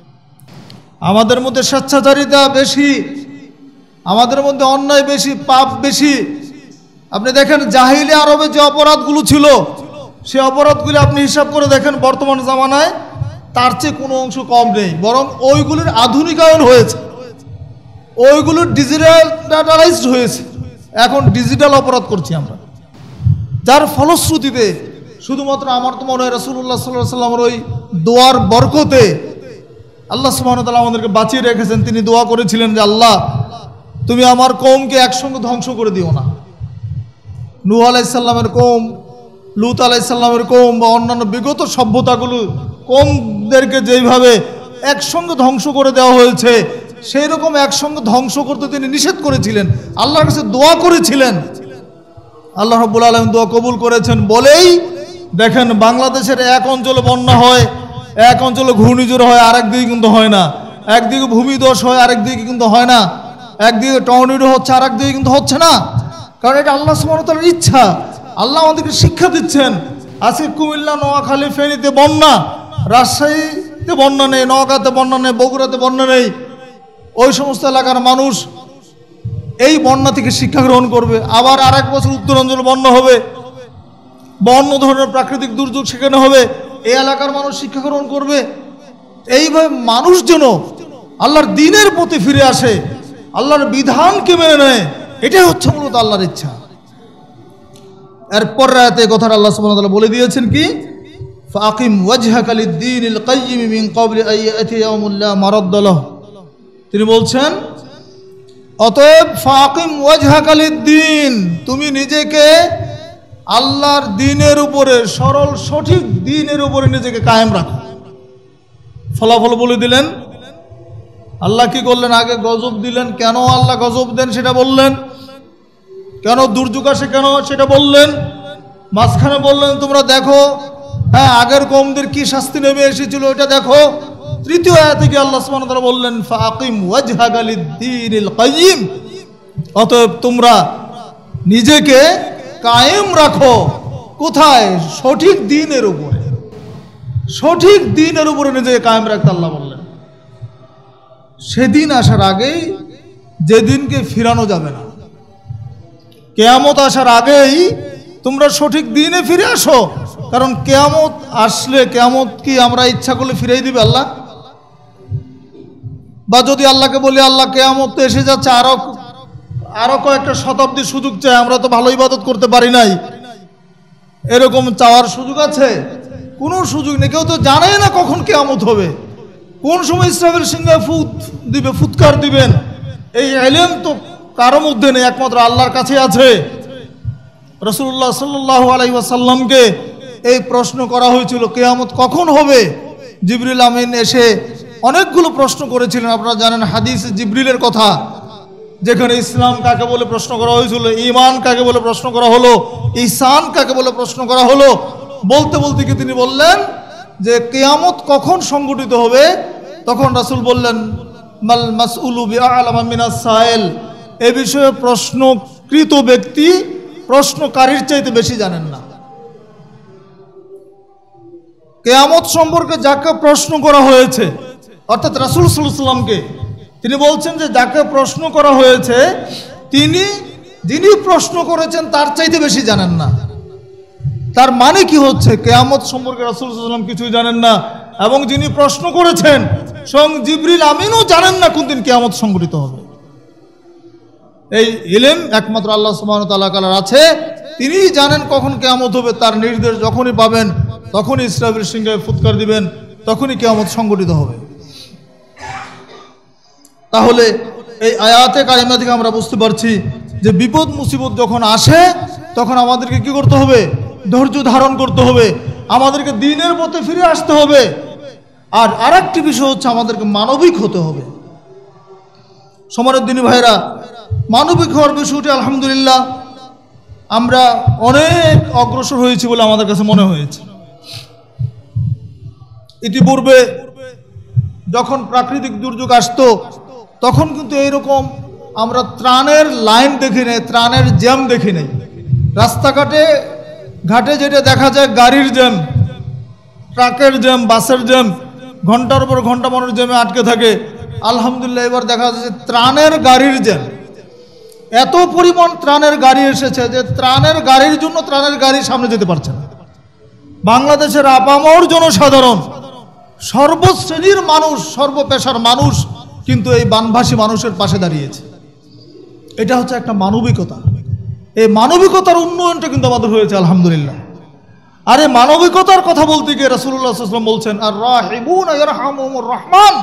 আমাদের মধ্যে স্বেচ্ছাচারিতা বেশি, আমাদের মধ্যে অন্যায় বেশি, পাপ বেশি। আপনি দেখেন জাহিলি আরবে যে অপরাধগুলো ছিল, সে অপরাধগুলি আপনি হিসাব করে দেখেন বর্তমান জামানায় তার চেয়ে কোনো অংশ কম নেই, বরং ওইগুলির আধুনিকায়ন হয়েছে, ওইগুলোর ডিজিটালাইজড হয়েছে। এখন ডিজিটাল অপরাধ করছি আমরা, যার ফলশ্রুতিতে শুধুমাত্র আমার তো মনে হয় রাসূলুল্লাহ সাল্লাল্লাহু আলাইহি ওয়াসাল্লামের ওই দোয়ার বরকতে আল্লাহ সুবহানাহু ওয়া তাআলা আমাদেরকে বাঁচিয়ে রেখেছেন। তিনি দোয়া করেছিলেন যে আল্লাহ, তুমি আমার কওমকে একসঙ্গে ধ্বংস করে দিও না। নূহ আলাইহিস সালামের কওম, লূত আলাইহিস সালামের কওম বা অন্যান্য বিগত সভ্যতাগুলো কওমদেরকে যেইভাবে একসঙ্গে ধ্বংস করে দেওয়া হয়েছে, সেই রকম একসঙ্গে ধ্বংস করতে তিনি নিষেধ করেছিলেন, আল্লাহর কাছে দোয়া করেছিলেন। আল্লাহ রাব্বুল আলামিন দোয়া কবুল করেছেন বলেই দেখেন বাংলাদেশের এক অঞ্চলে বন্যা হয়, এক অঞ্চলে ঘূর্ণিঝড় হয়, আরেক দিকে কিন্তু হয় না। একদিকে ভূমিধস হয়, আরেক দিকে কিন্তু হয় না। একদিকে টর্নেডো হচ্ছে, আরেক দিকে কিন্তু হচ্ছে না। কারণ এটা আল্লাহ সুবহানাহু ওয়া তাআলার ইচ্ছা। আল্লাহ আমাদেরকে শিক্ষা দিচ্ছেন। আজকে কুমিল্লা, নোয়াখালী, ফেনীতে বন্যা, রাজশাহীতে বন্যা নেই, নওগাঁতে বন্যা নেই, বগুড়াতে বন্যা নেই। ওই সমস্ত এলাকার মানুষ এই বন্যা থেকে শিক্ষা গ্রহণ করবে। আবার আর এক বছর উত্তরাঞ্চলে বন্যা হবে বা অন্য ধরনের প্রাকৃতিক দুর্যোগ সেখানে হবে, এই এলাকার মানুষ শিক্ষা গ্রহণ করবে। এইভাবে মানুষ যেন আল্লাহর দ্বীনের প্রতি ফিরে আসে, আল্লাহর বিধানকে মেনে নেয়, এটাই হচ্ছে মূলত আল্লাহর ইচ্ছা। এরপর রাতে কথাটা আল্লাহ সুবহানাহু ওয়া তাআলা বলে দিয়েছেন কি, ফাকিম ওয়াজহাকা লিদ-দীনিল কাইয়্যিম মিন ক্বাবলি আন ইয়াতিয়া ইয়াউমুন লা মারাদ্দা লাহু। তিনি বলছেন, অতএব ফাকিম ওয়াজহাকা লিদ-দীন, তুমি নিজেকে আল্লাহর দ্বীনের উপরে, সরল সঠিক দ্বীনের উপরে নিজেকে কায়েম রাখো। ফলাফল বলে দিলেন। আল্লাহ কি করলেন? আগে গজব দিলেন। কেন আল্লাহ গজব দেন সেটা বললেন, কেন দুর্যোগ আসে কেন সেটা বললেন। মাঝখানে বললেন তোমরা দেখো, হ্যাঁ আগের কওমদের কি শাস্তি নেমে এসেছিল এটা দেখো। তৃতীয় আয়াতে গিয়ে আল্লাহ সুবহানাহু ওয়া তাআলা বললেন, ফাকিম ওয়াজহাকা লিদ-দীনিল কাইয়্যিম, অতএব তোমরা নিজেকে কায়েম রাখো। কোথায়? সঠিক দ্বীনের উপরে, সঠিক দ্বীনের উপরে নিজেকে কায়েম রাখতে আল্লাহ বললেন। সেদিন আসার আগেই, যেদিনকে ফিরানো যাবে না, কিয়ামত আসার আগেই তোমরা সঠিক দ্বীনে ফিরে আসো। কারণ কিয়ামত আসলে, কিয়ামত কি আমরা ইচ্ছা করলে ফিরিয়ে দিবে আল্লাহ? বা যদি আল্লাহকে বলি আল্লাহ কিয়ামত তো এসে যাচ্ছে, আরো আরো কয়েকটা শতাব্দীর সুযোগ চাই, আমরা তো ভালো ইবাদত করতে পারি নাই, এরকম চাওয়ার সুযোগ আছে? কোনো সুযোগ নেই। কেউ তো জানেই না কখন কিয়ামত হবে, কোন সময় ইসরাফিল সিংহে ফুৎ দিবে, ফুৎকার দিবেন, এই ইলম তো কারো মধ্যে নেই, একমাত্র আল্লাহর কাছে আছে। রাসূলুল্লাহ সাল্লাল্লাহু আলাইহি ওয়াসাল্লামকে এই প্রশ্ন করা হয়েছিল, কিয়ামত কখন হবে? জিবরিল আমিন এসে অনেকগুলো প্রশ্ন করেছিলেন। আপনারা জানেন হাদিস জিবরিলের কথা, যেখানে ইসলাম কাকে বলে প্রশ্ন করা হয়েছিল, ঈমান কাকে বলে প্রশ্ন করা হলো, ইহসান কাকে বলে প্রশ্ন করা হলো। বলতে বলতে কি তিনি বললেন যে কিয়ামত কখন সংঘটিত হবে? তখন রাসূল বললেন, মাল মাসউলু বিআলামা মিনাস সাইল, এ বিষয়ে প্রশ্নকৃত ব্যক্তি প্রশ্নকারীর চাইতে বেশি জানেন না। কিয়ামত সম্পর্কে যাকে প্রশ্ন করা হয়েছে, অর্থাৎ রাসূল সাল্লাল্লাহু আলাইহি ওয়াসাল্লামকে, তিনি বলছেন যে যাকে প্রশ্ন করা হয়েছে তিনি, যিনি প্রশ্ন করেছেন তার চাইতে বেশি জানেন না। তার মানে কি হচ্ছে? কিয়ামত সম্পর্কে রাসূল সাল্লাল্লাহু আলাইহি ওয়াসাল্লাম কিছুই জানেন না, এবং যিনি প্রশ্ন করেছেন স্বয়ং জিবরিল আমিনও জানেন না কোন দিন কিয়ামত সংঘটিত হবে। এই ইলম একমাত্র আল্লাহ সুবহানাহু ওয়া তাআলার আছে, তিনিই জানেন কখন কিয়ামত হবে। তার নির্দেশ যখনই পাবেন তখনই ইসরাফিল সিংহে ফুৎকার দিবেন, তখনই কিয়ামত সংঘটিত হবে। তাহলে এই আয়াতে কারিমা থেকে আমরা বুঝতে পারছি যে বিপদ মুসিবত যখন আসে তখন আমাদেরকে কি করতে হবে? ধৈর্য ধারণ করতে হবে, আমাদেরকে দ্বীনের পথে ফিরে আসতে হবে। আর আরেকটি বিষয় হচ্ছে আমাদেরকে মানবিক হতে হবে। সম্মানিত দিনী ভাইরা, মানবিক হওয়ার বিষয়টি আলহামদুলিল্লাহ আমরা অনেক অগ্রসর হয়েছি বলে আমাদের কাছে মনে হয়েছে। ইতিপূর্বে যখন প্রাকৃতিক দুর্যোগ আসতো তখন কিন্তু এইরকম আমরা ত্রাণের লাইন দেখি নাই, ত্রাণের জ্যাম দেখি নাই। রাস্তাঘাটে ঘাটে যেটা দেখা যায় গাড়ির জ্যাম, ট্রাকের জ্যাম, বাসের জ্যাম, ঘন্টার পর ঘন্টা মানুষ জ্যামে আটকে থাকে। আলহামদুলিল্লাহ এবার দেখা যাচ্ছে ত্রাণের গাড়ির জ্যাম, এত পরিমাণ ত্রাণের গাড়ি এসেছে যে ত্রাণের গাড়ির জন্য ত্রাণের গাড়ি সামনে যেতে পারছে না। বাংলাদেশের আপামর জনসাধারণ, সর্বশ্রেণীর মানুষ, সর্বপেশার মানুষ কিন্তু এই বানভাসী মানুষের পাশে দাঁড়িয়েছে। এটা হচ্ছে একটা মানবিকতা। এই মানবিকতার উন্নয়নটা কিন্তু আমাদের হয়েছে আলহামদুলিল্লাহ। আর এই মানবিকতার কথা বলতে গিয়ে রাসূলুল্লাহ সাল্লাল্লাহু আলাইহি ওয়াসাল্লাম বলছেন, আর রাহিমুনা ইয়ারহামুহুমুর রহমান,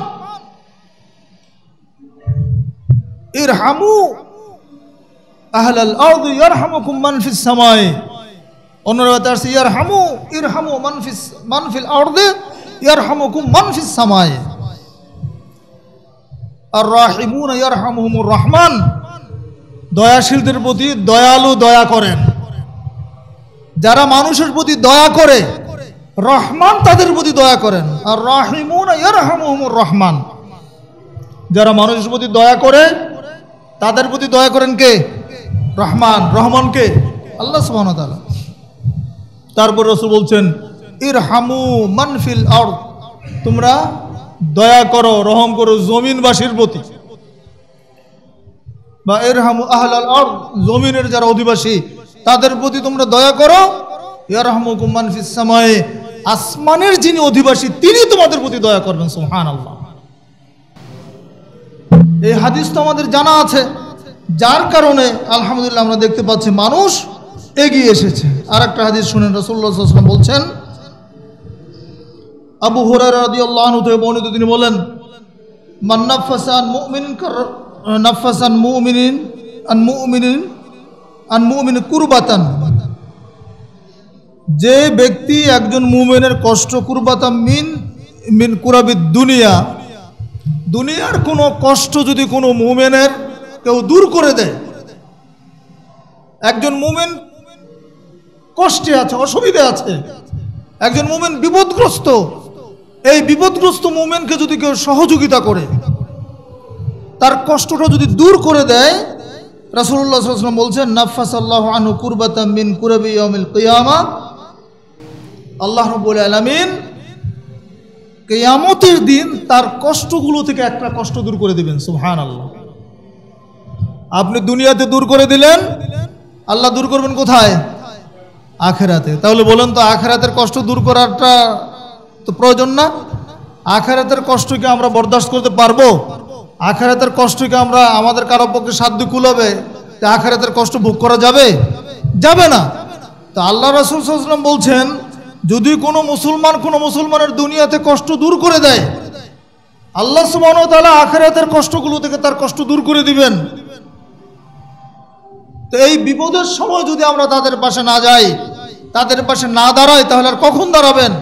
ইরহামু আহলাল আরদি ইয়ারহামুকুম মান ফিস সামাই। অন্য রাতে আছে ইয়ারহামু ইরহামু মান ফিস মান ফিল আরদি ইয়ারহামুকুম মান ফিস সামাই। আর রাহিমুনা ইয়ারহামুহুমুর রহমান, দয়াশীলদের প্রতি দয়ালু দয়া করেন। যারা মানুষের প্রতি দয়া করে রহমান তাদের প্রতি দয়া করেন। আর রাহিমুনা ইয়ারহামুহুমুর রহমান, যারা মানুষের প্রতি দয়া করে তাদের প্রতি দয়া করেন কে? রহমান। রহমানকে আল্লাহ সুবহানাহু ওয়া তাআলা। তারপর রাসূল বলছেন, ইরহামু মান ফিল আরদ, তোমরা দয়া করো, রহম করো জমিনবাসীর প্রতি। বা ইরহামু আহলাল আরদ, জমিনের যারা অধিবাসী তাদের প্রতি তোমরা দয়া করো। ইয়ারহামুকুম মান ফিস সামাই, আসমানের যিনি অধিবাসী তিনি তোমাদের প্রতি দয়া করবেন। সুবহানাল্লাহ। এই হাদিস তো আমাদের জানা আছে, যার কারণে আলহামদুলিল্লাহ আমরা দেখতে পাচ্ছি মানুষ এগিয়ে এসেছে। আর একটা হাদিস শুনেন, রাসূলুল্লাহ সাল্লাল্লাহু আলাইহি ওয়াসাল্লাম বলছেন, আবু হুরায়রা রাদিয়াল্লাহু আনহু থেকে বর্ণিত, তিনি বলেন, মান নাফাসা আন মুমিনিন নাফাসা আন মুমিনিন আন মুমিনিন আন মুমিন কুরবাতান, যে ব্যক্তি একজন মুমিনের কষ্ট, কুরবাতাম মিন মিন কুরাবিদ দুনিয়া, দুনিয়ার কোনো কষ্ট যদি কোনো মুমিনের কেউ দূর করে দেয়, একজন মুমিন কষ্টে আছে, অসুবিধা আছে, একজন মুমিন বিপদগ্রস্ত, এই বিপদগ্রস্ত মুমিনকে যদি কেউ সহযোগিতা করে, তার কষ্টটা যদি দূর করে দেয়, রাসূলুল্লাহ সাল্লাল্লাহু আলাইহি ওয়াসাল্লাম বলছেন, নাফাসাল্লাহু আনহু কুরবাতাম মিন কুরাবি ইয়াউমিল কিয়ামা আল্লাহ রাব্বুল আলামিন কিয়ামতের দিন তার কষ্টগুলো থেকে একটা কষ্ট দূর করে দিবেন। সুবহানাল্লাহ। আপনি দুনিয়াতে দূর করে দিলেন, আল্লাহ দূর করবেন কোথায়? আখিরাতে। তাহলে বলেন তো আখিরাতের কষ্ট দূর করাটা তো প্রয়োজন না? আখিরাতের কষ্টকে আমরা বরদাস্ত করতে পারবো? আখিরাতের কষ্টকে আমরা আমাদের কারো পক্ষে সাধ্য কুলাবে যে আখিরাতের কষ্ট ভোগ করা যাবে? যাবে না। তো আল্লাহ রাসূল সাল্লাল্লাহু আলাইহি ওয়াসাল্লাম বলছেন, যদি কোনো মুসলমান কোনো মুসলমানের দুনিয়াতে কষ্ট দূর করে দেয়, আল্লাহ সুবহানাহু ওয়া তাআলা আখিরাতের কষ্টগুলো থেকে তার কষ্ট দূর করে দিবেন। তো এই বিপদের সময় যদি আমরা তাদের পাশে না যাই, তাদের পাশে না দাঁড়াই, তাহলে আর কখন দাঁড়াবেন?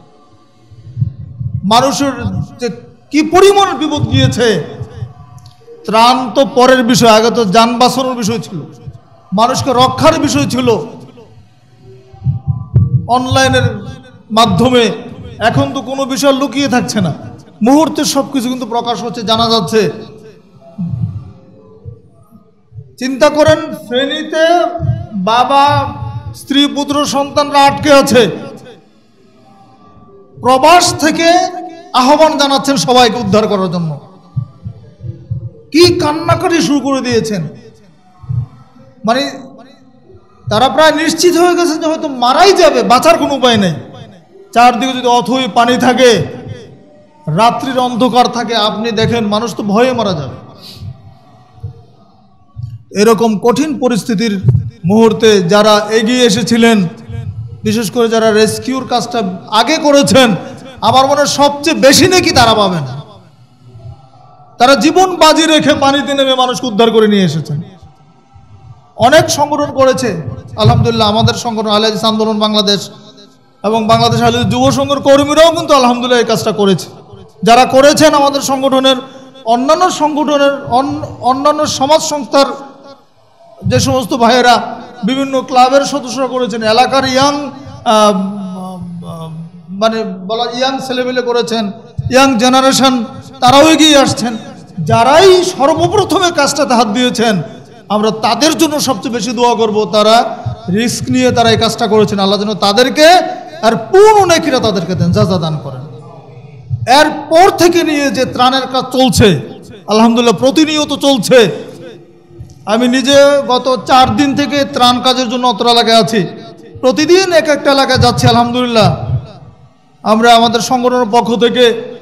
মানুষের যে কি পরিমাণ বিপদ গিয়েছে, ত্রাণ তো পরের বিষয়, আগে তো যান বাঁচানোর বিষয় ছিল, মানুষকে রক্ষার বিষয় ছিল অনলাইনের মাধ্যমে। এখন তো কোনো বিষয় লুকিয়ে থাকছে না, মুহূর্তে সবকিছু কিন্তু প্রকাশ হচ্ছে, জানা যাচ্ছে। চিন্তা করেন, ফেনীতে বাবা, স্ত্রী, পুত্র, সন্তানরা আটকে আছে, প্রবাস থেকে আহ্বান জানাচ্ছেন সবাইকে উদ্ধার করার জন্য। কি কান্নাকাটি শুরু করে দিয়েছেন, মানে তারা প্রায় নিশ্চিত হয়ে গেছে যে হয়তো মারাই যাবে, বাঁচার কোনো উপায় নেই। চারদিকে যদি অথই পানি থাকে, রাত্রির অন্ধকার থাকে, আপনি দেখেন মানুষ তো ভয়ে মারা যাবে। এরকম কঠিন পরিস্থিতির মুহূর্তে যারা এগিয়ে এসেছিলেন, বিশেষ করে যারা রেস্কিউর কাজটা আগে করেছেন, আমার মনে হয় সবচেয়ে বেশি নাকি তারা পাবেন। তারা জীবন বাজি রেখে পানিতে নেমে মানুষকে উদ্ধার করে নিয়ে এসেছেন। অনেক সংগঠন করেছে আলহামদুলিল্লাহ, আমাদের সংগঠন আহলে হাদিস আন্দোলন বাংলাদেশ এবং বাংলাদেশ আহলে হাদিস যুব সংঘের কর্মীরাও কিন্তু আলহামদুলিল্লাহ এই কাজটা করেছে। যারা করেছেন আমাদের সংগঠনের, অন্যান্য সংগঠনের, অন্যান্য সমাজ সংস্থার যে সমস্ত ভাইয়েরা, বিভিন্ন ক্লাবের সদস্যরা করেছেন, এলাকার ইয়াং মানে বলা ইয়াং ছেলেমেলে করেছেন, ইয়াং জেনারেশন তারাও এগিয়ে আসছেন। যারাই সর্বপ্রথমে কাজটাতে হাত দিয়েছেন, আমরা তাদের জন্য সবচেয়ে বেশি দোয়া করব। তারা রিস্ক নিয়ে তারা এই কাজটা করেছেন, আল্লাহ যেন তাদেরকে আর পূর্ণ নেকিরা তাদেরকে দেন, যা যা দান করেন। এরপর থেকে নিয়ে যে ত্রাণের কাজ চলছে আলহামদুলিল্লাহ, প্রতিনিয়ত চলছে। আমি নিজে গত চার দিন থেকে ত্রাণ কাজের জন্য অত্র এলাকায় আছি, প্রতিদিন এক একটা এলাকায় যাচ্ছি আলহামদুলিল্লাহ। আমরা আমাদের সংগঠনের পক্ষ থেকে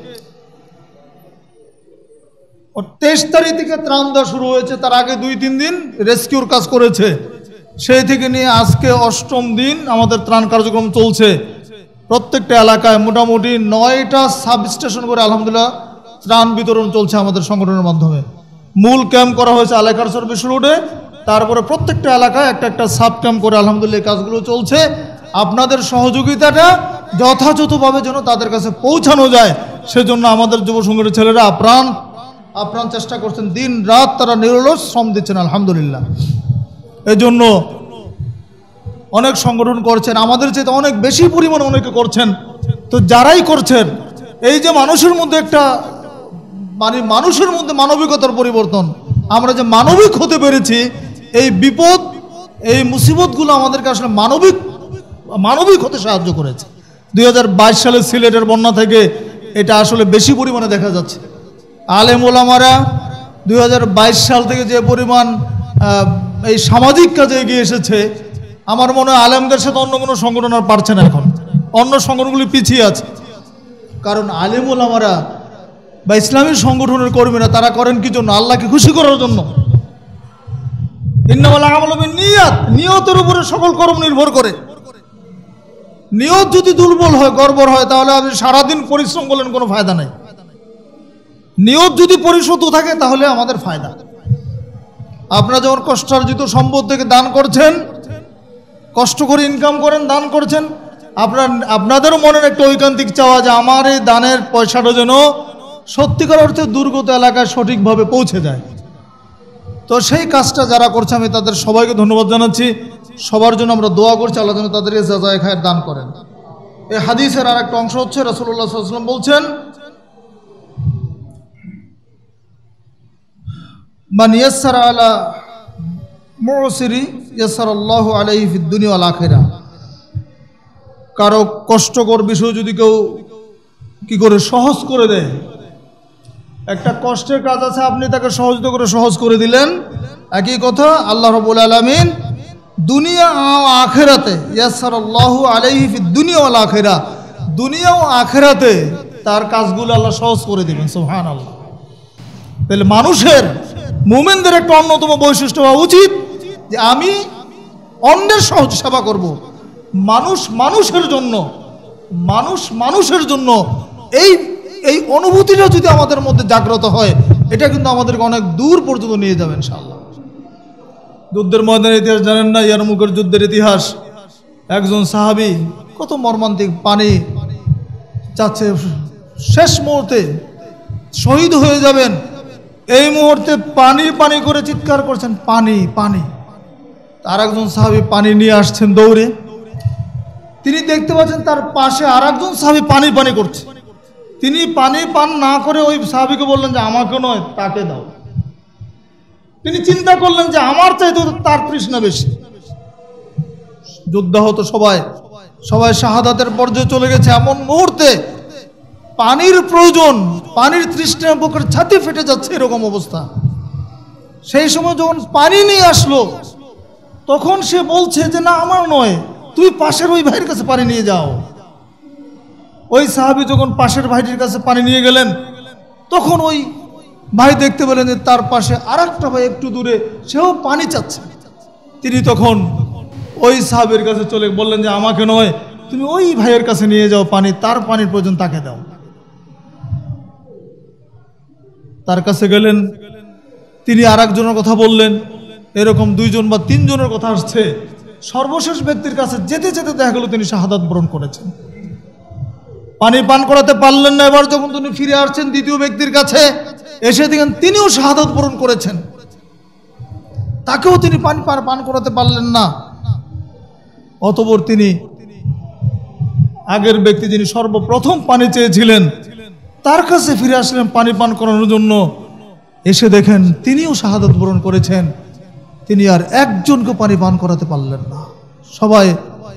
তেইশ তারিখ থেকে ত্রাণ দেওয়া শুরু হয়েছে, তার আগে দুই তিন দিন রেস্কিউর কাজ করেছে। সেই থেকে নিয়ে আজকে অষ্টম দিন আমাদের ত্রাণ কার্যক্রম চলছে। প্রত্যেকটা এলাকায় মোটামুটি নয়টা সাব স্টেশন করে আলহামদুলিল্লাহ ত্রাণ বিতরণ চলছে আমাদের সংগঠনের মাধ্যমে। মূল ক্যাম্প করা হয়েছে আলেকার সার্ভিস রোডে, তারপরে প্রত্যেকটা এলাকায় একটা একটা সাব ক্যাম্প করে আলহামদুলিল্লাহ এই কাজগুলো চলছে। আপনাদের সহযোগিতাটা যথাযথভাবে যেন তাদের কাছে পৌঁছানো যায়, সেজন্য আমাদের যুব সংগঠনের ছেলেরা আপ্রাণ আপ্রাণ চেষ্টা করছেন, দিন রাত তারা নিরলস শ্রম দিচ্ছেন আলহামদুলিল্লাহ। এই জন্য অনেক সংগঠন করছেন, আমাদের চেয়ে অনেক বেশি পরিমাণে অনেকে করছেন। তো যারাই করছেন, এই যে মানুষের মধ্যে একটা মানে মানুষের মধ্যে মানবিকতার পরিবর্তন, আমরা যে মানবিক হতে পেরেছি, এই বিপদ এই মুসিবতগুলো আমাদেরকে আসলে মানবিক মানবিক হতে সাহায্য করেছে। দুই হাজার বাইশ সালে সিলেটের বন্যা থেকে এটা আসলে বেশি পরিমাণে দেখা যাচ্ছে। আলেম ওলামারা দুই হাজার বাইশ সাল থেকে যে পরিমাণ এই সামাজিক কাজে এগিয়ে এসেছে, আমার মনে হয় আলেমদের সাথে অন্য কোনো সংগঠন আর পারছে না। এখন অন্য সংগঠনগুলি পিছিয়ে আছে, কারণ আলেম ওলামারা বা ইসলামী সংগঠনের কর্মীরা তারা করেন কি জন্য? আল্লাহকে খুশি করার জন্য। ইন্নামাল আমালু বিন্নিয়াত, নিয়তের উপরে সকল কর্ম নির্ভর করে। নিয়ত যদি দুর্বল হয়, গড়বড় হয়, তাহলে আপনি সারাদিন পরিশ্রম করলেন কোনো ফায়দা নাই। নিয়ত যদি পরিশুদ্ধ থাকে তাহলে আমাদের ফায়দা। আপনারা যেমন কষ্টার্জিত সম্পদ থেকে দান করছেন, কষ্ট করে ইনকাম করেন, দান করছেন, আপনার আপনাদেরও মনের একটা ঐকান্তিক চাওয়া যে আমার এই দানের পয়সাটা যেন সত্যিকার অর্থে দুর্গত এলাকায় সঠিকভাবে পৌঁছে যায়। তো সেই কাজটা যারা করছে আমি তাদের সবাইকে ধন্যবাদ জানাচ্ছি। সবার জন্য আমরা দোয়া করছি, আল্লাহ যেন তাদেরকে জাযায়ে খায়ের দান করেন। এই হাদিসের আর একটা অংশ হচ্ছে, রাসূলুল্লাহ সাল্লাল্লাহু আলাইহি ওয়াসাল্লাম বলছেন, মান ইয়াসসারা আলা মুসিরি ইয়াসসারাল্লাহু আলাইহি ফিদ দুনিয়া ওয়াল আখিরাহ। কারো কষ্টকর বিষয় যদি কেউ কি করে সহজ করে দেয়, একটা কষ্টের কাজ আছে, আপনি তাকে সহজতা করে সহজ করে দিলেন, একই কথা আল্লাহ রাব্বুল আলামিন দুনিয়া ও আখিরাতে ইয়াসসারাল্লাহু আলাইহি ফিদ দুনিয়া ওয়াল আখিরা, দুনিয়া ও আখিরাতে তার কাজগুলো আল্লাহ সহজ করে দিবেন। সুবহানাল্লাহ। তাহলে মানুষের, মুমিনদের একটা অন্যতম বৈশিষ্ট্য হওয়া উচিত যে আমি অন্যের সহজ সেবা করব। মানুষ মানুষের জন্য, মানুষ মানুষের জন্য এই এই অনুভূতিটা যদি আমাদের মধ্যে জাগ্রত হয়, এটা কিন্তু আমাদেরকে অনেক দূর পর্যন্ত নিয়ে যাবে ইনশাআল্লাহ। যুদ্ধের ময়দানের ইতিহাস জানেন না? ইয়ারমুকের যুদ্ধের ইতিহাস। একজন সাহাবী কত মর্মান্তিক, পানি চাচ্ছে, শেষ মুহূর্তে শহীদ হয়ে যাবেন, এই মুহূর্তে পানি পানি করে চিৎকার করছেন, পানি পানি। আর একজন সাহাবী পানি নিয়ে আসছেন দৌড়ে, তিনি দেখতে পাচ্ছেন তার পাশে আর একজন সাহাবী পানি পানি করছে। তিনি পানি পান না করে ওই সাহাবীকে বললেন যে আমাকে নয়, তাকে দাও। তিনি চিন্তা করলেন যে আমার চাইতে তার তৃষ্ণা বেশি। যুদ্ধ হতো, সবাই সবাই শাহাদাতের পর্যায়ে চলে গেছে, এমন মুহূর্তে পানির প্রয়োজন, পানির তৃষ্ণার বুকের ছাতি ফেটে যাচ্ছে, এরকম অবস্থা। সেই সময় যখন পানি নিয়ে আসলো, তখন সে বলছে যে না আমার নয়, তুই পাশের ওই ভাইয়ের কাছে পানি নিয়ে যাও। ওই সাহাবী যখন পাশের ভাইটির কাছে পানি নিয়ে গেলেন, তখন ওই ভাই দেখতে পেলেন যে তার পাশে আর একটা ভাই একটু দূরে, সেও পানি চাচ্ছে। তিনি তখন ওই সাহাবীর কাছে চলে বললেন যে আমাকে নয়, তুমি ওই ভাইয়ের কাছে নিয়ে যাও পানি, তার পানির প্রয়োজন, তাকে দাও। তার কাছে গেলেন, তিনি আর একজনের কথা বললেন, এরকম দুইজন বা তিনজনের কথা আসছে। সর্বশেষ ব্যক্তির কাছে যেতে যেতে দেখা গেল তিনি শাহাদাত বরণ করেছেন। পানি পান করাতে পারলেন না, এবার যখন তিনি ফিরে আসছেন দ্বিতীয় ব্যক্তির কাছে, এসে দেখেন তিনিও শাহাদাত বরণ করেছেন, তাকেও তিনি পানি পান করাতে পারলেন না। অতঃপর তিনি আগের ব্যক্তি যিনি সর্বপ্রথম পানি চেয়েছিলেন, তার কাছে ফিরে আসলেন পানি পান করানোর জন্য। এসে দেখেন তিনিও শাহাদাত বরণ করেছেন, তিনি আর একজনকে পানি পান করাতে পারলেন না। সবাই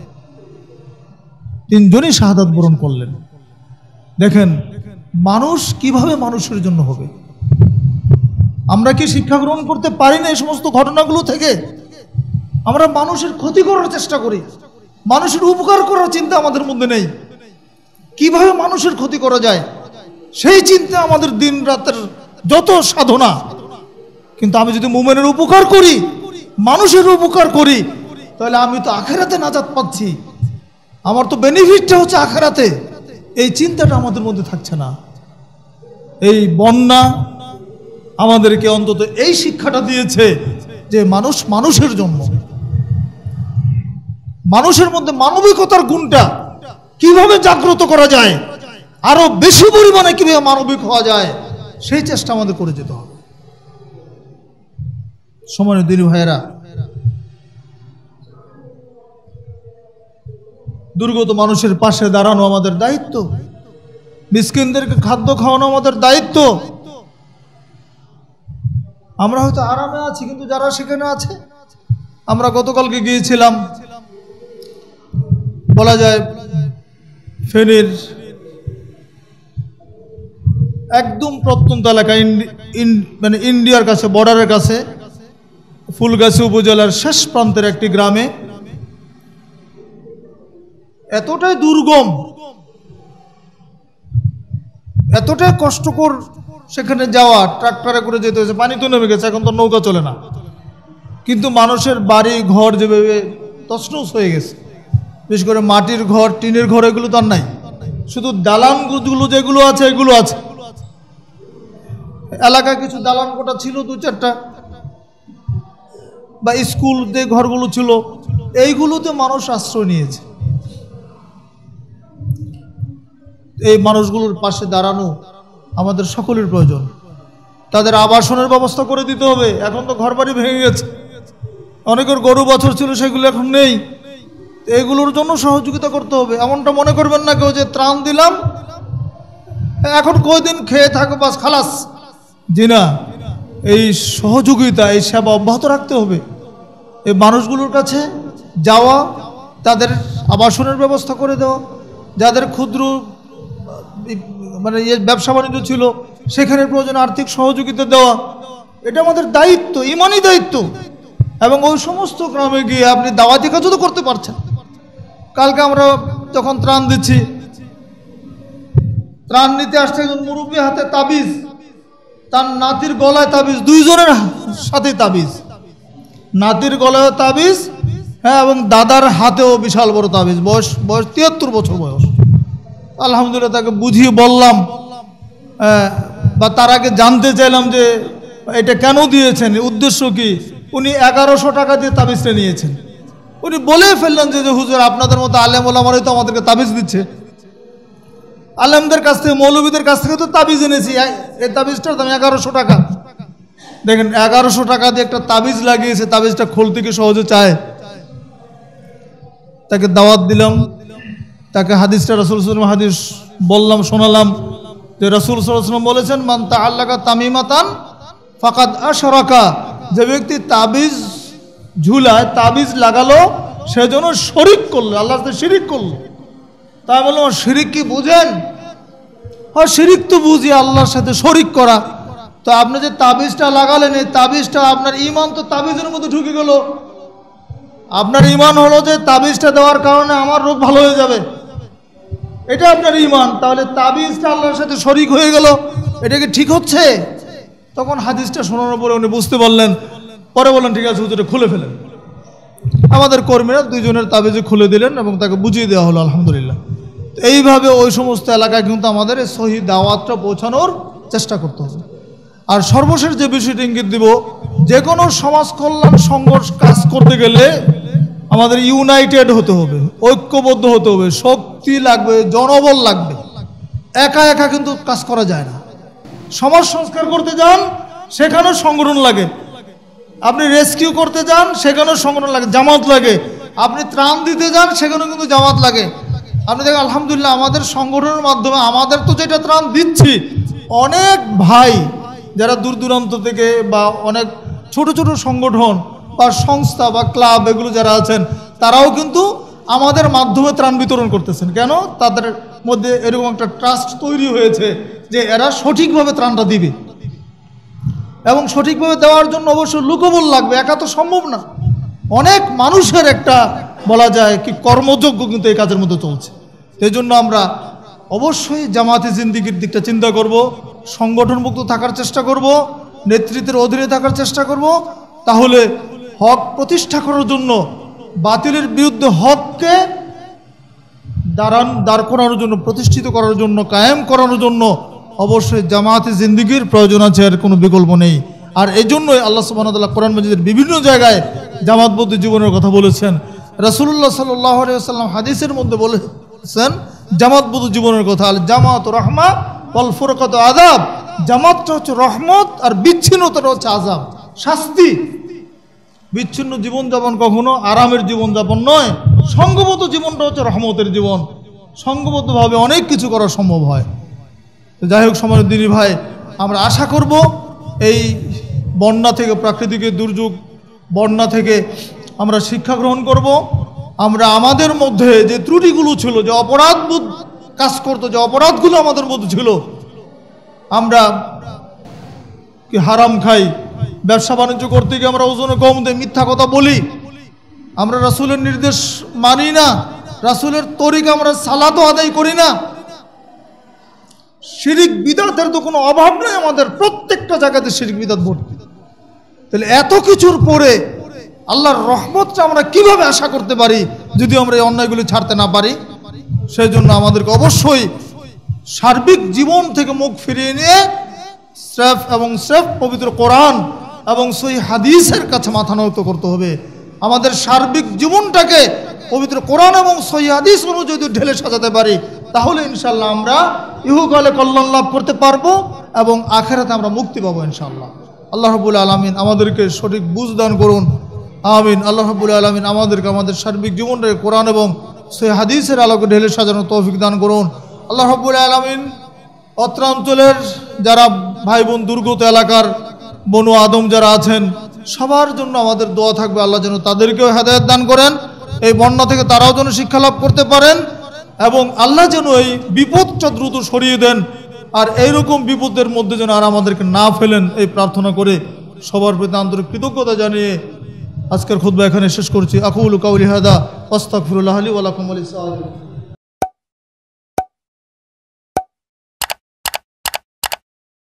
তিনজনই শাহাদাত বরণ করলেন। দেখেন মানুষ কিভাবে মানুষের জন্য হবে। আমরা কি শিক্ষা গ্রহণ করতে পারি না এই সমস্ত ঘটনাগুলো থেকে? আমরা মানুষের ক্ষতি করার চেষ্টা করি, মানুষের উপকার করার চিন্তা আমাদের মধ্যে নেই। কিভাবে মানুষের ক্ষতি করা যায় সেই চিন্তা আমাদের দিন রাতের যত সাধনা। কিন্তু আমি যদি মুমিনের উপকার করি, মানুষের উপকার করি, তাহলে আমি তো আখিরাতে নাজাত পাচ্ছি, আমার তো বেনিফিটটা হচ্ছে আখিরাতে। এই চিন্তাটা আমাদের মধ্যে থাকছে না। এই বন্যা আমাদেরকে অন্তত এই শিক্ষাটা দিয়েছে যে মানুষ মানুষের জন্য, মানুষের মধ্যে মানবিকতার গুণটা কিভাবে জাগ্রত করা যায়, আরো বেশি পরিমাণে কিভাবে মানবিক হওয়া যায়, সেই চেষ্টা আমাদের করে যেতে হবে। সম্মানিত দিনী ভাইয়েরা, দুর্গত মানুষের পাশে দাঁড়ানো আমাদের দায়িত্ব, মিসকিনদেরকে খাদ্য খাওয়ানো আমাদের দায়িত্ব। আমরা হয়তো আরামে আছি, কিন্তু যারা সেখানে আছে, আমরা গতকালকে গিয়েছিলাম, বলা যায় ফেনীর একদম প্রত্যন্ত এলাকা, মানে ইন্ডিয়ার কাছে, বর্ডারের কাছে, ফুলগাছি উপজেলার শেষ প্রান্তের একটি গ্রামে, এতটাই দুর্গম, এতটাই কষ্টকর সেখানে যাওয়া, ট্রাক্টরে করে যেতে হয়েছে। পানি তো নেমে গেছে, এখন তো নৌকা চলে না, কিন্তু মানুষের বাড়ি ঘর যেভাবে তছনছ হয়ে গেছে, বিশেষ করে মাটির ঘর, টিনের ঘর, এগুলো তো আর নাই, শুধু দালানগুলো যেগুলো আছে এগুলো আছে। এলাকায় কিছু দালান কোঠা ছিল দু চারটা, বা স্কুল যে ঘরগুলো ছিল, এইগুলোতে মানুষ আশ্রয় নিয়েছে। এই মানুষগুলোর পাশে দাঁড়ানো আমাদের সকলের প্রয়োজন। তাদের আবাসনের ব্যবস্থা করে দিতে হবে। এখন তো ঘরবাড়ি ভেঙে গেছে, অনেকের গরু বছর ছিল, সেগুলো এখন নেই। এগুলোর জন্য সহযোগিতা করতে হবে। এমনটা মনে করবেন না কেউ যে ত্রাণ দিলাম, এখন কয়দিন খেয়ে থাকো বাস খালাস। জি না, এই সহযোগিতা, এই সেবা অব্যাহত রাখতে হবে। এই মানুষগুলোর কাছে যাওয়া, তাদের আবাসনের ব্যবস্থা করে দেওয়া, যাদের ক্ষুদ্র মানে ব্যবসা বাণিজ্য ছিল সেখানে প্রয়োজনে আর্থিক সহযোগিতা দেওয়া, এটা আমাদের দায়িত্ব, ইমানি দায়িত্ব। এবং ওই সমস্ত গ্রামে গিয়ে আপনি দাওয়াতি কাজও তো করতে পারছেন। কালকে আমরা যখন ত্রাণ দিচ্ছি, ত্রাণ নিতে আসছে একজন মুরব্বী, হাতে তাবিজ, তার নাতির গলায় তাবিজ, দুইজনের সাথে তাবিজ, নাতির গলায় তাবিজ, হ্যাঁ, এবং দাদার হাতেও বিশাল বড় তাবিজ। বয়স বয়স তিয়াত্তর বছর বয়স। আলহামদুলিল্লাহ তাকে বুঝিয়ে বললাম, বা তার আগে জানতে চাইলাম যে এটা কেন দিয়েছেন, উদ্দেশ্য কি। উনি এগারোশো টাকা দিয়ে তাবিজটা নিয়েছেন। উনি বলে ফেললেন যে হুজুর, আপনাদের মতো আলেম ওলামারাই তো আমাদেরকে তাবিজ দিচ্ছে, আলেমদের কাছ থেকে, মৌলবীদের কাছ থেকে তো তাবিজ এনেছি, এই তাবিজটার দাম এগারোশো টাকা। দেখেন, এগারোশো টাকা দিয়ে একটা তাবিজ লাগিয়েছে, তাবিজটা খুলতে কি সহজে চায়? তাকে দাওয়াত দিলাম, তাকে হাদিসটা রাসূল সাল্লাল্লাহু আলাইহি ওয়াসাল্লাম হাদিস বললাম, শোনালাম যে রাসূল সাল্লাল্লাহু আলাইহি ওয়াসাল্লাম বলেছেন, মান তাআল্লাকা তামিমাতান ফাকাদ আশরাকা, যে ব্যক্তি তাবিজ ঝুলায়, তাবিজ লাগালো, সেজন্য শরিক করলো, আল্লাহর সাথে শিরিক করলো। তাই বললাম, শিরিক কি বুঝেন? হ্যাঁ, শিরিক তো বুঝি, আল্লাহর সাথে শরিক করা। তো আপনি যে তাবিজটা লাগালেন, এই তাবিজটা, আপনার ঈমান তো তাবিজের মধ্যে ঢুকে গেল। আপনার ঈমান হলো যে তাবিজটা দেওয়ার কারণে আমার রোগ ভালো হয়ে যাবে, এটা আপনার ঈমান। তাহলে তাবিজটা আল্লাহর সাথে শরিক হয়ে গেল, এটা কি ঠিক হচ্ছে? তখন হাদিসটা শোনানোর পরে উনি বুঝতে পারলেন। পরে বললেন, ঠিক আছে হুজুর, খুলে ফেলেন। আমাদের কর্মীরা দুইজনের তাবিজে খুলে দিলেন এবং তাকে বুঝিয়ে দেওয়া হলো, আলহামদুলিল্লাহ। এইভাবে ওই সমস্ত এলাকায় কিন্তু আমাদের এই সহি দাওয়াতটা পৌঁছানোর চেষ্টা করতে হবে। আর সর্বশেষ যে বিষয়টি ইঙ্গিত দিব, যে কোনো সমাজ কল্যাণ সংঘর্ষ কাজ করতে গেলে আমাদের ইউনাইটেড হতে হবে, ঐক্যবদ্ধ হতে হবে, শক্তি লাগবে, জনবল লাগবে। একা একা কিন্তু কাজ করা যায় না। সমাজ সংস্কার করতে যান, সেখানেও সংগঠন লাগে। আপনি রেস্কিউ করতে যান, সেখানেও সংগঠন লাগে, জামাত লাগে। আপনি ত্রাণ দিতে যান, সেখানেও কিন্তু জামাত লাগে। আপনি দেখেন, আলহামদুলিল্লাহ, আমাদের সংগঠনের মাধ্যমে আমাদের তো যেটা ত্রাণ দিচ্ছি, অনেক ভাই যারা দূর দূরান্ত থেকে বা অনেক ছোট ছোট সংগঠন বা সংস্থা বা ক্লাব, এগুলো যারা আছেন, তারাও কিন্তু আমাদের মাধ্যমে ত্রাণ বিতরণ করতেছেন। কেন? তাদের মধ্যে এরকম একটা ট্রাস্ট তৈরি হয়েছে যে এরা সঠিকভাবে ত্রাণটা দিবে। এবং সঠিকভাবে দেওয়ার জন্য অবশ্য লোকবল লাগবে, একা তো সম্ভব না। অনেক মানুষের একটা বলা যায় কি কর্মযোগ্য কিন্তু এই কাজের মধ্যে চলছে। এই জন্য আমরা অবশ্যই জামাতে জিন্দিগির দিকটা চিন্তা করব, সংগঠনমুক্ত থাকার চেষ্টা করব, নেতৃত্বের অধীনে থাকার চেষ্টা করব। তাহলে হক প্রতিষ্ঠা করার জন্য, বাতিলের বিরুদ্ধে হককে দাঁড়ান দাঁড় করানোর জন্য, প্রতিষ্ঠিত করার জন্য, কায়েম করানোর জন্য অবশ্যই জামাতে জিন্দিগির প্রয়োজন আছে, এর কোনো বিকল্প নেই। আর এই জন্যই আল্লাহ সুবহানাহু ওয়া তাআলা কোরআন মাজিদের বিভিন্ন জায়গায় জামাতবদ্ধ জীবনের কথা বলেছেন। রাসূলুল্লাহ সাল্লাল্লাহু আলাইহি ওয়াসাল্লাম হাদিসের মধ্যে বলেছেন জামাতবদ্ধ জীবনের কথা, আল জামাত রাহমা ওয়াল ফুরকাতু আযাব। জামাতটা হচ্ছে রহমত, আর বিচ্ছিন্নতাটা হচ্ছে আযাব, শাস্তি। বিচ্ছিন্ন জীবনযাপন কখনো আরামের জীবনযাপন নয়। সংঘবদ্ধ জীবনটা হচ্ছে রহমতের জীবন। সংঘবদ্ধভাবে অনেক কিছু করা সম্ভব হয়। যাই হোক, সম্মানিত দিনী ভাই, আমরা আশা করব এই বন্যা থেকে, প্রাকৃতিক দুর্যোগ বন্যা থেকে আমরা শিক্ষা গ্রহণ করব। আমরা আমাদের মধ্যে যে ত্রুটিগুলো ছিল, যে অপরাধবোধ কাজ করতো, যে অপরাধগুলো আমাদের মধ্যে ছিল, আমরা কি হারাম খাই, ব্যবসা বাণিজ্য করতে গিয়ে আমরা ওজনে কম দেই, মিথ্যা কথা বলি, আমরা রাসূলের নির্দেশ মানি না, রাসূলের তরিকা আমরা সালাতও আদায় করি না, শিরিক বিদআতের তো কোনো অভাব নেই, আমাদের প্রত্যেকটা জায়গাতে শিরিক বিদআত ভর্তি। তাহলে এত কিছুর পরে আল্লাহর রহমতটা আমরা কিভাবে আশা করতে পারি যদি আমরা এই অন্যায়গুলি ছাড়তে না পারি? সেই জন্য আমাদেরকে অবশ্যই সার্বিক জীবন থেকে মুখ ফিরিয়ে নিয়ে স্রেফ এবং স্রেফ পবিত্র কোরআন এবং সহিহ হাদিসের কাছে মাথা নত করতে হবে। আমাদের সার্বিক জীবনটাকে পবিত্র কোরআন এবং সহিহ হাদিস অনুযায়ী যদি ঢেলে সাজাতে পারি, তাহলে ইনশাল্লাহ আমরা ইহকালে কল্যাণ লাভ করতে পারবো এবং আখিরাতে আমরা মুক্তি পাবো ইনশাল্লাহ। আল্লাহ রাব্বুল আলামিন আমাদেরকে সঠিক বুঝ দান করুন, আমিন। আল্লাহ রাব্বুল আলামিন আমাদেরকে আমাদের সার্বিক জীবনটাকে কোরআন এবং সহিহ হাদিসের আলোকে ঢেলে সাজানোর তৌফিক দান করুন। আল্লাহ রাব্বুল আলামিন অত্র অঞ্চলের যারা ভাই বোন, দুর্গত এলাকার বনু আদম যারা আছেন, সবার জন্য আমাদের দোয়া থাকবে, আল্লাহ যেন তাদেরকেও হেদায়েত দান করেন এই বন্যা থেকে তারাও যেন শিক্ষা লাভ করতে পারেন এবং আল্লাহ যেন এই বিপদটা দ্রুত সরিয়ে দেন আর এইরকম বিপদের মধ্যে যেন আর আমাদেরকে না ফেলেন এই প্রার্থনা করে সবার প্রতি আন্তরিক কৃতজ্ঞতা জানিয়ে আজকের খুতবা এখানে শেষ করছি। আকুলু কাউলি হাদা আস্তাগফিরুল্লাহ লি ওয়া লাকুম ওয়া লিসাইরিল